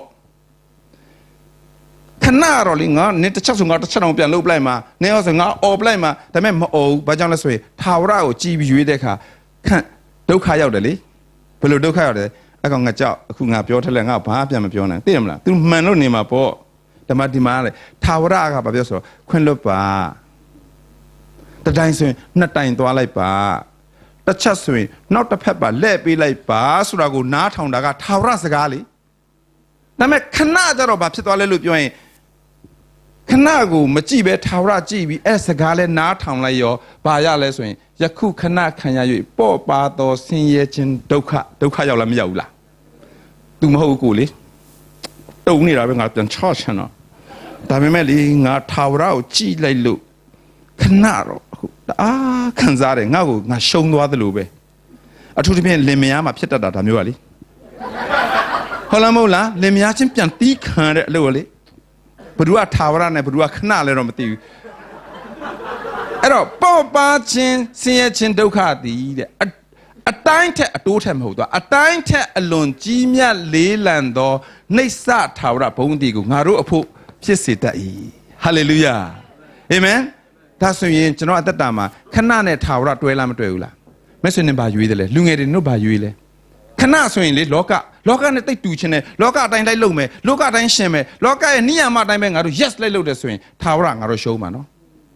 Speaker 1: ခဏတော့လေငါနေတစ်ချက်ဆိုငါတစ်ချက်တော့ပြန်လုပ်ပလိုက်မှာနေရောဆိုငါអော်ပလိုက်မှာဒါမဲ့မអော်ဘူးဘာကြောင့်လဲဆိုရင်ထာဝရကိုကြည့်ပြီးရွေးတဲ့အခါခန့်ဒုက္ခရောက်တယ်လေဘယ်လိုဒုက္ခရောက်တယ်အကောင်ငါကြောက်အခုငါပြောထက်လဲငါဘာပြန်မပြောနိုင်သိရမလား तू မှန်လို့နေမှာပေါ့ဒီမှာလေထာဝရကဘာပြောဆိုတော့ခွင့်လွတ်ပါတတိုင်းဆိုရင်နှစ်တိုင်သွားလိုက်ပါတစ်ချက်ဆိုရင်နောက်တစ်ဖက်ပါလှည့်ပေးလိုက်ပါဆိုတာကိုနားထောင်တာကထာဝရစကားလေဒါပေမဲ့ခဏကြတော့ဘာဖြစ်သွားလဲလို့ပြောရင်ခဏကိုမကြည့်ပဲထာဝရကြည့်ပြီးအဲ့စကားလဲနားထောင်လိုက်ရောဘာရလဲဆိုရင်ယခုခဏခံရ၍ပေါ့ပါသောဆင်းရဲခြင်းဒုက္ခရောက်လားမရောက်ဘူးလား तू မဟုတ်ကိုလေတုံနေတာပဲငါပြန်ချော့ချင်တော့ဒါပေမဲ့လေငါထာဝရကိုကြည့်လိုက်လို့ခဏတော့အခုခံစားတယ်ငါ့ကိုငါရှုံးသွားသလိုပဲအထူးသဖြင့်လင်မယားမှာဖြစ်တတ်တာဒါမျိုးပါလေဟုတ်လားမဟုတ်လားလင်မယားချင်းပြန်တီးခံတဲ့အလုပ်လေဘ누구ကထာဝရနဲ့ဘ누구ကခဏလဲတော့မသိဘူးအဲ့တော့ပေါ့ပါခြင်းဆင်းရဲခြင်းဒုက္ခတည်တဲ့အတိုင်းထက်အတိုးထက်မဟုတ်သွားအတိုင်းထက်အလွန်ကြီးမြတ်လေးလံသောနှိစ္စထာဝရဘုန်းတည်ကိုငါတို့အဖို့ဖြစ်စေတတ်၏ဟာလေလုယာအာမင်ဒါဆိုရင်ကျွန်တော်အသက်တာမှာခဏနဲ့ထာဝရတွဲလားမတွဲဘူးလားမဆွေနဲ့ဘာရွေးတယ်လဲလူငယ်တွေတို့ဘာရွေးလဲခဏဆိုရင်လေလောကနဲ့တိတ်တူချင်းတယ်လောကအတိုင်းလိုက်လုပ်မယ်လောကအတိုင်းရှင်မယ်လောကရဲ့နိယာမအတိုင်းပဲငါတို့ yes လိုက်လုပ်တယ်ဆိုရင်ထာဝရငါတို့ရှုံးမှာနော်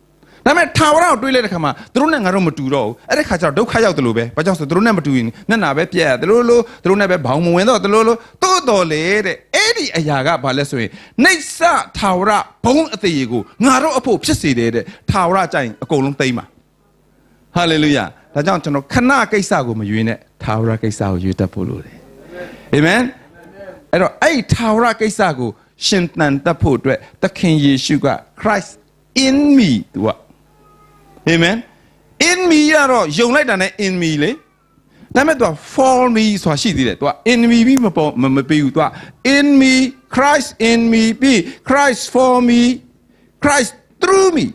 Speaker 1: ဒါပေမဲ့ထာဝရကိုတွေးလိုက်တဲ့ခါမှာသူတို့နဲ့ငါတို့မတူတော့ဘူးအဲ့ဒီခါကျတော့ဒုက္ခရောက်တယ်လို့ပဲဘာကြောင့်ဆိုသူတို့နဲ့မတူရင်မျက်နှာပဲပြက်တယ်လို့သူတို့နဲ့ပဲဘောင်မဝင်တော့တယ်လို့တိုးတော်လေတဲ့အဲ့ဒီအရာကဘာလဲဆိုရင်နှိမ့်စထာဝရဘုံအသေးကိုငါတို့အဖို့ဖြစ်စေတယ်တဲ့ထာဝရကြိုင်အကုန်လုံးသိမ်းပါဟာလေလုယာဒါကြောင့်ကျွန်တော်ခဏကိစ္စကိုမရွေးနဲ့ထာဝရကိစ္စကိုရွေးတတ်ဖို့လိုတယ်အာမင်အဲ့တော့အဲ့ထာဝရကိစ္စကိုရှင်သန်တတ်ဖို့အတွက်သခင်ယေရှုက Christ in me သူကအာမင် in me ကတော့ယုံလိုက်တာနဲ့ in me လေဒါပေမဲ့သူက for me ဆိုတာရှိသေးတယ်သူက in me ပြီးမပြီးဘူးသူက in me Christ in me ပြီး Christ for me Christ through me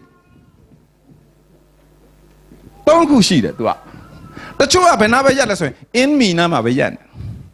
Speaker 1: သုံးခုရှိတယ်သူကတချို့ကဘယ်နာပဲရက်လဲဆိုရင် in me နာမှာပဲရက်နေ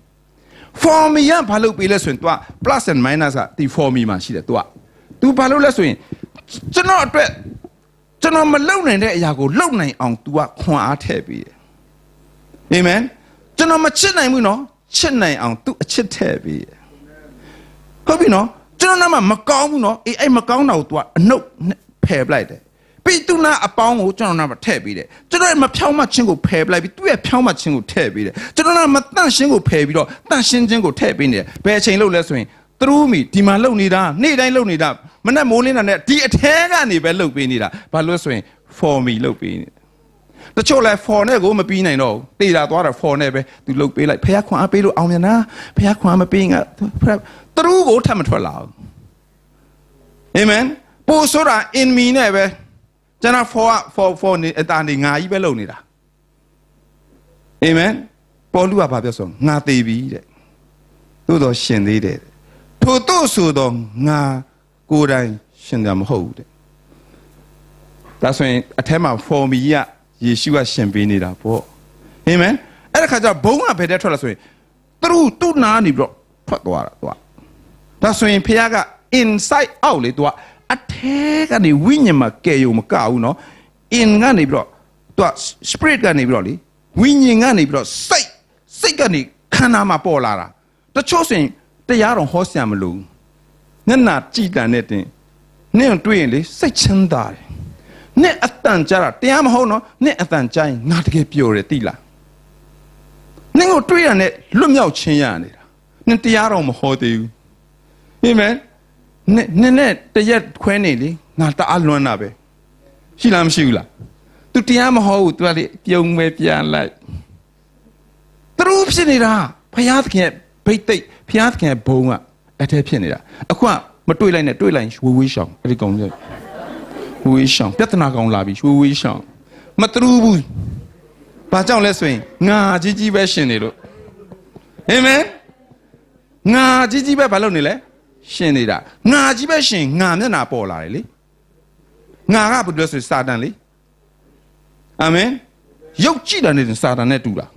Speaker 1: for me ကဘာလို့ပေးလဲဆိုရင်သူက plus and minus ကဒီ for me မှာရှိတယ်သူကသူဘာလို့လဲဆိုရင်ကျွန်တော်အတွက်ကျွန်တော်မလုံနိုင်တဲ့အရာကိုလုံနိုင်အောင် तू ကခွန်အားထည့်ပေးတယ်အာမင်ကျွန်တော်မချစ်နိုင်ဘူးနော်ချစ်နိုင်အောင် तू အချစ်ထည့်ပေးတယ်ဟုတ်ပြီနော်ကျွန်တော်နားမှာမကောင်းဘူးနော်အေးအဲ့မကောင်းတာကို तू ကအနှုတ်ဖယ်ပလိုက်တယ်ပြီးသူနာအပေါင်းကိုကျွန်တော်နားမှာထည့်ပေးတယ်ကျွန်တော်ရဲ့မဖြောင်းမချင်းကိုဖယ်ပလိုက်ပြီးသူ့ရဲ့ဖြောင်းမချင်းကိုထည့်ပေးတယ်ကျွန်တော်နားမတန့်ရှင်းကိုဖယ်ပြီးတော့တန့်ရှင်းခြင်းကိုထည့်ပေးနေတယ်ဘယ်အချိန်လို့လဲဆိုရင်through me ဒီမှာလုံနေတာနေ့တိုင်းလုံနေတာမနဲ့မိုးလင်းတာနဲ့ဒီအထဲကနေပဲလုံပေးနေတာဘာလို့ဆိုရင် for me လုံပေးနေတချို့လဲ for နဲ့ကိုမပြီးနိုင်တော့ဘူးတေးတာသွားတာ for နဲ့ပဲသူလုံပေးလိုက်ဖះခွန်အားပေးလို့အောင်မြင်တာဖះခွန်အားမပေးငါ through ကိုထပ်မထွက်လာဘူးအာမင်ပို့ဆိုတာ in me နဲ့ပဲကျွန်တော် for နေအတားနေငါကြီးပဲလုံနေတာအာမင်ပေါလုကဘာပြောဆိုငါသေးပြီတဲ့သို့တော်ရှင်သေးတယ်ထို့သို့ဆိုတော့ငါကိုယ်တိုင်ရှင်တာမဟုတ်ဘူးတဲ့ဒါဆိုရင်အထက်မှာ for me ကယေရှုကရှင်ပေးနေတာပေါ့အာမင်အဲ့ဒါခါကျဘုံကဘယ်တဲ့ထွက်လာဆိုရင်သူ့နားနေပြီးတော့ထွက်သွားတာသူကဒါဆိုရင်ဖခင်က inside out လေသူကအထဲကနေဝိညာဉ်မှာကယ်ယုံမကဘူးနော် in ကနေပြီးတော့သူက spirit ကနေပြီးတော့လေဝိညာဉ်ကနေပြီးတော့စိတ်ကနေခန္ဓာမှာပေါ်လာတာတချို့ဆိုရင်တရားတော်ဟောဆရာမလို့မျက်နာကြည်တန်တဲ့တင်နင့်တွေ့ရင်လေစိတ်ချမ်းသာတယ်နင့်အတန်ကြတာတရားမဟုတ်နော်နင့်အတန်ကြရင်ငါတကယ်ပျော်တယ်သိလားနင့်ကိုတွေ့ရတဲ့လွတ်မြောက်ခြင်းရနေတာနင့်တရားတော်မဟောသေးဘူးအာမင်နင့်နဲ့တရက်ခွဲနေလေငါတအားလွမ်းတာပဲရှိလားမရှိဘူးလားသူတရားမဟောဘူးသူကလေပြုံးပဲပြန်လိုက်သူတို့ဖြစ်နေတာဘုရားသခင်ဘိတ်သိက်ဖျားသခင်ဘုံကအထဲဖြစ်နေတာအခုကမတွေ့လိုက်နဲ့တွေ့လိုက်ဝေးရှောင်အဲ့ဒီကောင်ကြီးဝေးရှောင်ပြဿနာကောင်လာပြီဝေးရှောင်မတူဘူးဘာကြောင့်လဲဆိုရင်ငါကြီးပဲရှင်နေလို့အာမင်ငါကြီးပဲဘာလုပ်နေလဲရှင်နေတာငါကြီးပဲရှင်ငါမျက်နှာပေါ်လာတယ်လေငါကဘာလို့လဲဆိုစာတန်လေအာမင်ရုပ်ကြည့်တာနဲ့စာတန်နဲ့တူတာ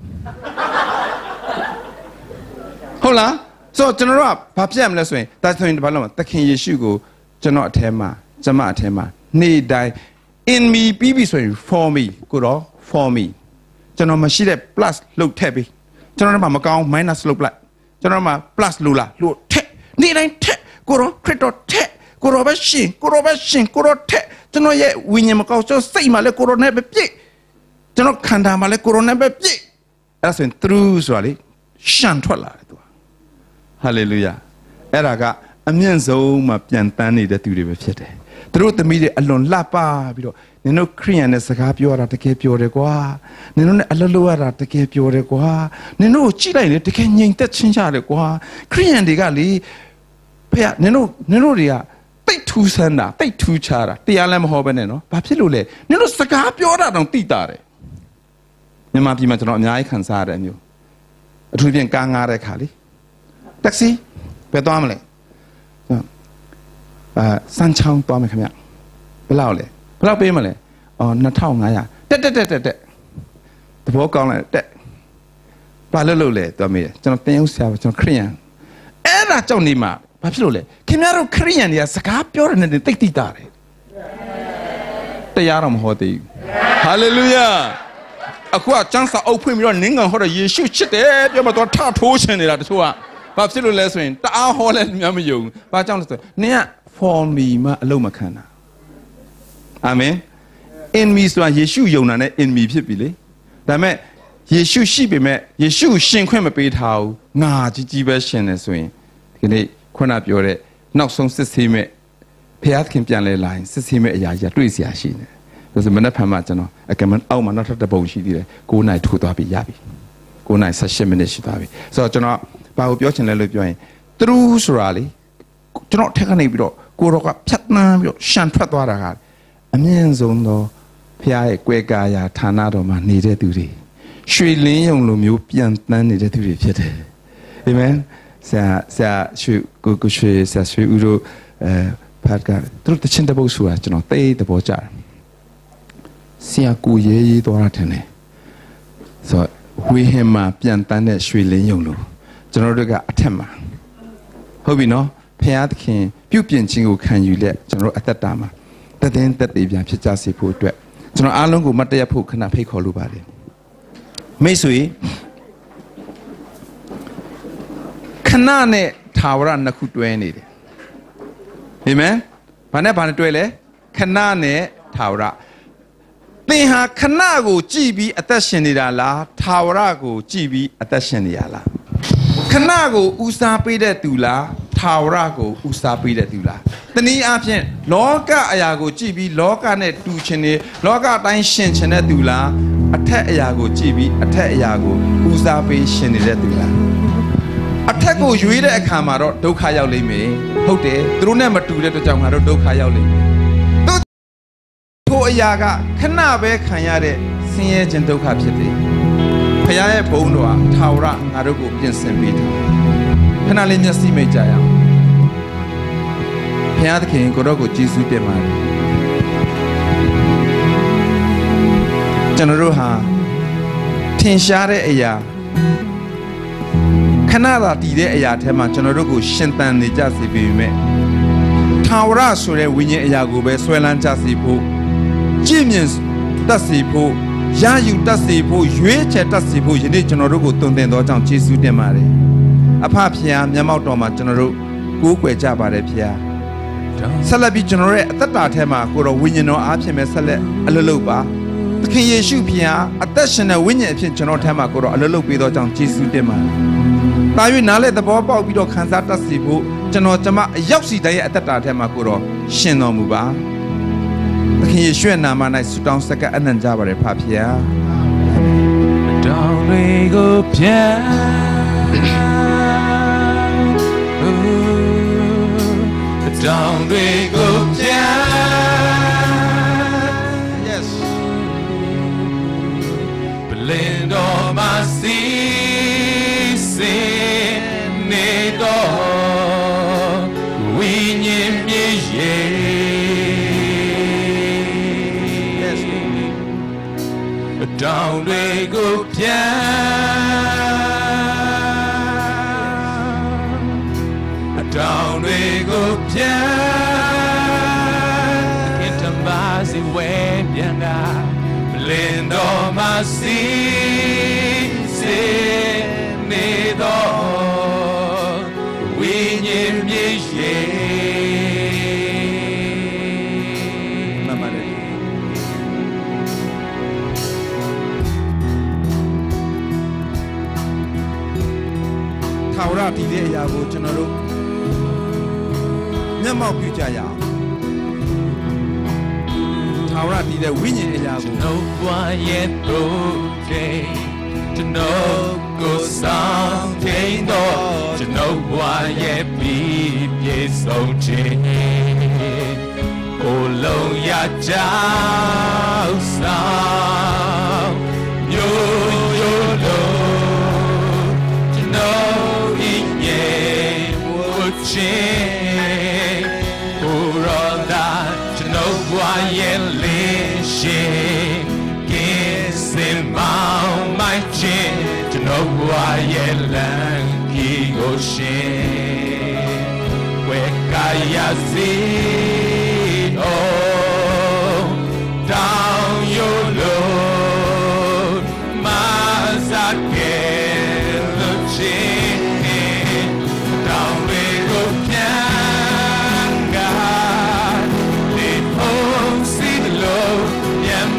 Speaker 1: ဟုတ်လားဆိုတော့ကျွန်တော်တို့ကဘာပြတ်မလဲဆိုရင်ဒါဆိုရင်ဘာလို့လဲသခင်ယေရှုကိုကျွန်တော်အထဲမှာကျမအထဲမှာနေ့တိုင်း in me ပြီးပြီဆိုရင် for me ကိုတော့ for me ကျွန်တော်မရှိတဲ့ plus လုတ်ထည့်ပြီးကျွန်တော်တို့မှာမကောင်း minus လုတ်လိုက်ကျွန်တော်မှာ plus လို့လားလို့ထည့်နေ့တိုင်းထည့်ကိုတော့ ခရစ်တော်ထည့်ကိုတော့ပဲရှင်ကိုတော့ထည့်ကျွန်တော်ရဲ့ဝိညာဉ်မကောင်းကျွန်တော်စိတ်မှာလည်းကိုတော့နဲ့ပဲပြည့်ကျွန်တော်ခန္ဓာမှာလည်းကိုတော့နဲ့ပဲပြည့်အဲ့ဒါဆိုရင် through ဆိုတာလေရှန်ထွက်လာတယ်သူဟာလေလုယာအဲ့ဒါကအမြင့်ဆုံးမှာပြန်တန်းနေတဲ့သူတွေပဲဖြစ်တယ်သူတို့သမီးတွေအလွန်လှပပြီးတော့နင်တို့ခရိယန်နဲ့စကားပြောရတာတကယ်ပြောတယ်ကွာနင်တို့နဲ့အလုပ်လုပ်ရတာတကယ်ပြောတယ်ကွာနင်တို့ကိုကြည့်လိုက်လေတကယ်ငြိမ်သက်ချင်းကြတယ်ကွာခရိယန်တွေကလေဖေနင်တို့တွေကတိတ်ထူးဆန်းတာတိတ်ထူးခြားတာတရားလည်းမဟောဘဲနဲ့နော်ဘာဖြစ်လို့လဲနင်တို့စကားပြောတာတောင်သိတာတယ်မြန်မာပြည်မှာကျွန်တော်အများကြီးခံစားရတဲ့အမျိုးအထူးဖြင့်ကားငားတဲ့ခါလေတက္ကစီဘယ်သွားမလဲစမ်းချောင်းသွားမယ်ခင်ဗျဘယ်လောက်လဲဘယ်လောက်ပေးမလဲ2500တက်တဘောကောင်းလိုက်တက်ဘာလို့လဲသွားမေးတယ်ကျွန်တော်တင်ဥဆရာကျွန်တော်ခရိယန်အဲ့ဒါကြောင့်နေမှာဘာဖြစ်လို့လဲခင်ဗျားတို့ခရိယန်တွေကစကားပြောတယ်နဲ့တိတ်တိတာတယ်တရားတော်မဟောသေးဘူးဟာလေလုယာအခုကကျမ်းစာအုပ်ဖွင့်ပြီးတော့နင်းငံဟောတော့ယေရှုချစ်တယ်ပြောမှတော့ထထိုးရှင်နေတာတချို့ကဘာဖြစ်လို့လဲဆိုရင်တအားဟောလဲများမယုံဘာကြောင့်လဲဆိုရင်နင်က for me မအလုံးမခံတာအာမင် enemy ဆိုတာယေရှုယုံတာနဲ့ enemy ဖြစ်ပြီလေဒါပေမဲ့ယေရှုရှိပေမဲ့ယေရှုရှင်ခွင့်မပေးထားဘူးငါကြီးပဲရှင်နေဆိုရင်ဒီနေ့ခုနပြောတဲ့နောက်ဆုံးစစ်ဆေးမဲ့ဖျားခင်ပြန်လဲလာရင်စစ်ဆေးမဲ့အရာကြီးတွေ့เสียရှိနေတယ်ဒါဆိုမနေ့ဖန်မှကျွန်တော်အကမန်အောက်မှာနောက်ထပ်တစ်ပုံရှိသေးတယ်9နိုင်ထိုးသွားပြီရပြီ9နိုင်18မိနစ်ရှိသွားပြီဆိုတော့ကျွန်တော်ဘာကိုပြောချင်လဲလို့ပြောရင်သူဆိုတာလေကျွန်တော်ထက်ကနေပြီးတော့ကိုရောကဖြတ်နှမ်းပြီးတော့ရှန်ထွက်သွားတာကအမြင့်ဆုံးသောဖျားရဲ့ကွဲကာယာဌာနတော်မှာနေတဲ့သူတွေရွှေလင်းယုံလိုမျိုးပြန်တန်းနေတဲ့သူတွေဖြစ်တယ်အာမင်ဆရာရွှေကိုရွှေဆရာရွှေဦးတို့ဖတ်ကသူတို့တချင်းတပုတ်ဆိုတာကျွန်တော်သိတဲ့ဘောကြတယ်ဆရာကိုရေးသွားတာထင်တယ်ဆိုတော့ဝေဟင်မှာပြန်တန်းတဲ့ရွှေလင်းယုံလိုကျွန်တော်တို့ကအထက်မှာဟုတ်ပြီနော်ဖခင်သခင်ပြုပြင်ခြင်းကိုခံယူလက်ကျွန်တော်တို့အသက်တာမှာတည်င်းသက်တည်ပြန်ဖြစ်ကြစေဖို့အတွက်ကျွန်တော်အားလုံးကိုမတ်တရဖို့ခဏဖိတ်ခေါ်လိုပါတယ်မိတ်ဆွေခဏနဲ့ထာဝရနှစ်ခုတွဲနေတယ်အာမင်ဘာနဲ့တွဲလဲခဏနဲ့ထာဝရသင်ဟာခဏကိုကြည်ပြီးအသက်ရှင်နေတာလားထာဝရကိုကြည်ပြီးအသက်ရှင်နေရလားခဏကိုဦးစားပေးတဲ့သူလားထာဝရကိုဦးစားပေးတဲ့သူလားတနည်းအားဖြင့်လောကအရာကိုကြည်ပြီးလောကနဲ့တူချင်နေလောကအတိုင်းရှင်ချင်တဲ့သူလားအထက်အရာကိုကြည်ပြီးအထက်အရာကိုဦးစားပေးရှင်နေတဲ့သူလားအထက်ကိုရွေးတဲ့အခါမှာတော့ဒုက္ခရောက်လိမ့်မယ်ဟုတ်တယ်သူတို့နဲ့မတူတဲ့အတွက်ကြောင့်ငါတို့ဒုက္ခရောက်လိမ့်မယ်ထိုအရာကခဏပဲခံရတဲ့ဆင်းရဲခြင်းဒုက္ခဖြစ်တယ်ဖခင်ရဲ့ဘုန်းတော်ဟာထာဝရငါတို့ကိုပြင်ဆင်ပေးတယ်ခဏလေးမျက်စိမိတ်ကြရအောင်ဘုရားသခင်ကိုတော့ကိုကျေးဇူးတင်ပါတယ်ကျွန်တော်တို့ဟာထင်ရှားတဲ့အရာခဏသာတည်တဲ့အရာထဲမှာကျွန်တော်တို့ကိုရှင်သန်နေကြစေပေမဲ့ထာဝရဆိုတဲ့ဝိညာဉ်အရာကိုပဲဆွဲလန်းကြစေဖို့ကြည်မြင်တတ်စေဖို့ရယူတတ်စေဖို့ရွေးချယ်တတ်စေဖို့ယနေ့ကျွန်တော်တို့ကိုတုံ့တင်သောကြောင့်ကျေးဇူးတင်ပါတယ်အဖဖခင်မျက်မှောက်တော်မှာကျွန်တော်တို့ကိုးကွယ်ကြပါတယ်ဖခင်ဆက်လက်ပြီးကျွန်တော်ရဲ့အသက်တာထဲမှာကိုတော်ဝိညာဉ်တော်အားဖြင့်ပဲဆက်လက်အလုပ်လုပ်ပါသခင်ယေရှုဖခင်အသက်ရှင်တဲ့ဝိညာဉ်အဖြစ်ကျွန်တော်ထဲမှာကိုတော်အလုပ်လုပ်ပေးသောကြောင့်ကျေးဇူးတင်ပါတယ်တာ၍နားလေသဘောပေါက်ပြီးတော့ခံစားတတ်စေဖို့ကျွန်တော်အရောက်စီတိုင်းရဲ့အသက်တာထဲမှာကိုတော်ရှင်တော်မူပါသခင်ယေရှုရဲ့နာမ၌ဆုတောင်းဆက်ကပ်အနံ့ကြပါရဖဖခင်တောင်းတွေကိုပြန်တောင်းတွေကိုပြန် Yes ဘလင်းတော်မှာစီစေနေတော်ဝိညာဉ်မြေရေတောင်းတွေကိုပြန်တောင်းတွေကိုပြန်ခင်တမစီဝဲပြန်တာလင်းတော်မှာစီစေနေတော်ဝိညာဉ်မြေရေမမလေးထာဝရတည်တဲ့အရာကိုကျွန်တော်တို့မျက်မှောက်ပြုကြရအောင်ထာဝရတည်တဲ့ဝိညာဉ်အရာကိုကျွန်တော်ဘဝရဲ့တို့တဲ့ကျွန်တော်ကိုဆောင်ထိန်တော့ကျွန်တော်ဘဝရဲ့ပြီးပြည့်စုံခြင်းကိုလုံးရကြဆောင်မျိုးရိုးလို့ကျွန်တော်ဤရဲ့ဝတ်ခြင်းကိုရောတာကျွန်တော်ဘဝရဲ့လေးရှင်ကင်းစင်မောင်းမိုက်ခြင်းကျွန်တော်ဘဝရဲ့လမ်းကြီးကိုရှင်ဝဲကာရစီ Oh, down your load, Mazake, the chin, down we go, Pianga, they all see the load, yeah,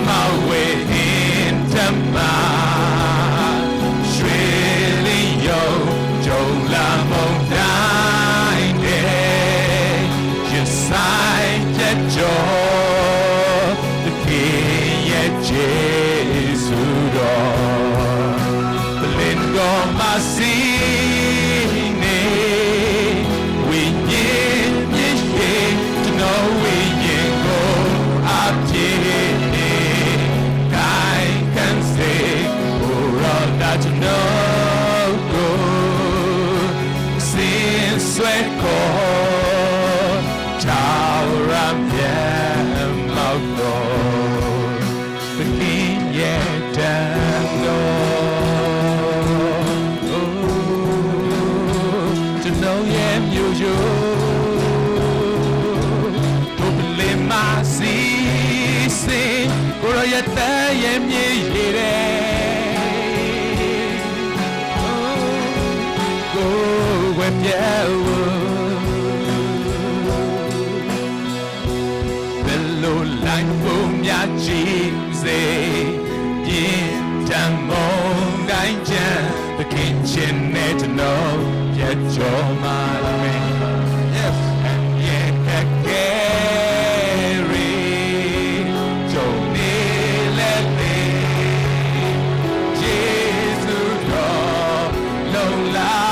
Speaker 1: မုန်တိုင်းနဲ့ရင်ဆိုင်တဲ့ကြောသခင်ရဲ့ဂျေဇုတော်ပလင်တော်မစီနေဝိညာဉ်မြင့်ရှိကျွန်တော်ဝိညာဉ်ကိုအပြည့်နေ I can say for all that you know sin sweat call tower mouth door begin yet down to know you to believe my sin for yet with you below like boom ya Jesus in tamong danger the kitchen net no yet your my yes and yet carry Johnny let me Jesus no love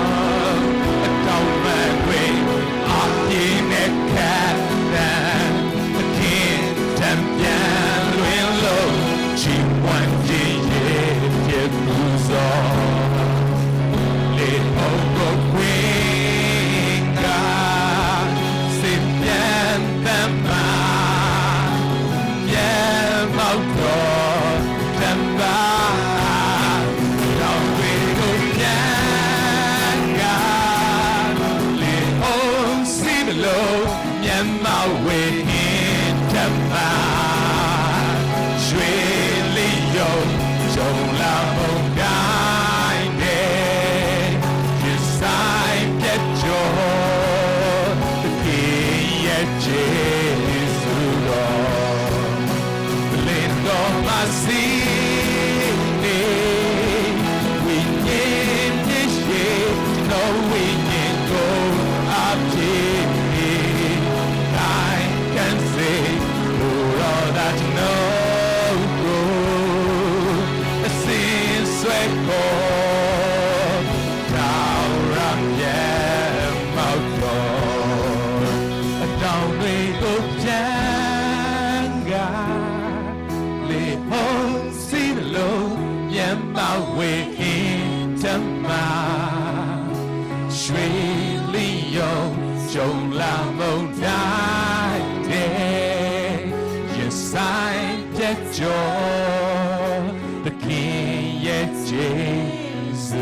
Speaker 1: the King yet Jesus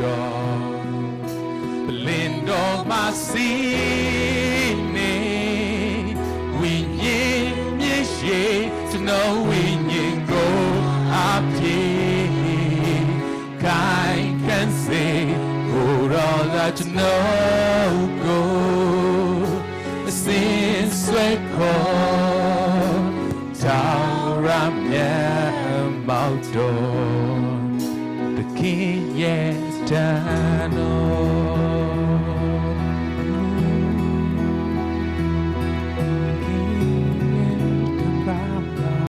Speaker 1: blend of my sin we to know we go up here can say for all that you know go sin sweat call down mouth door the King yes done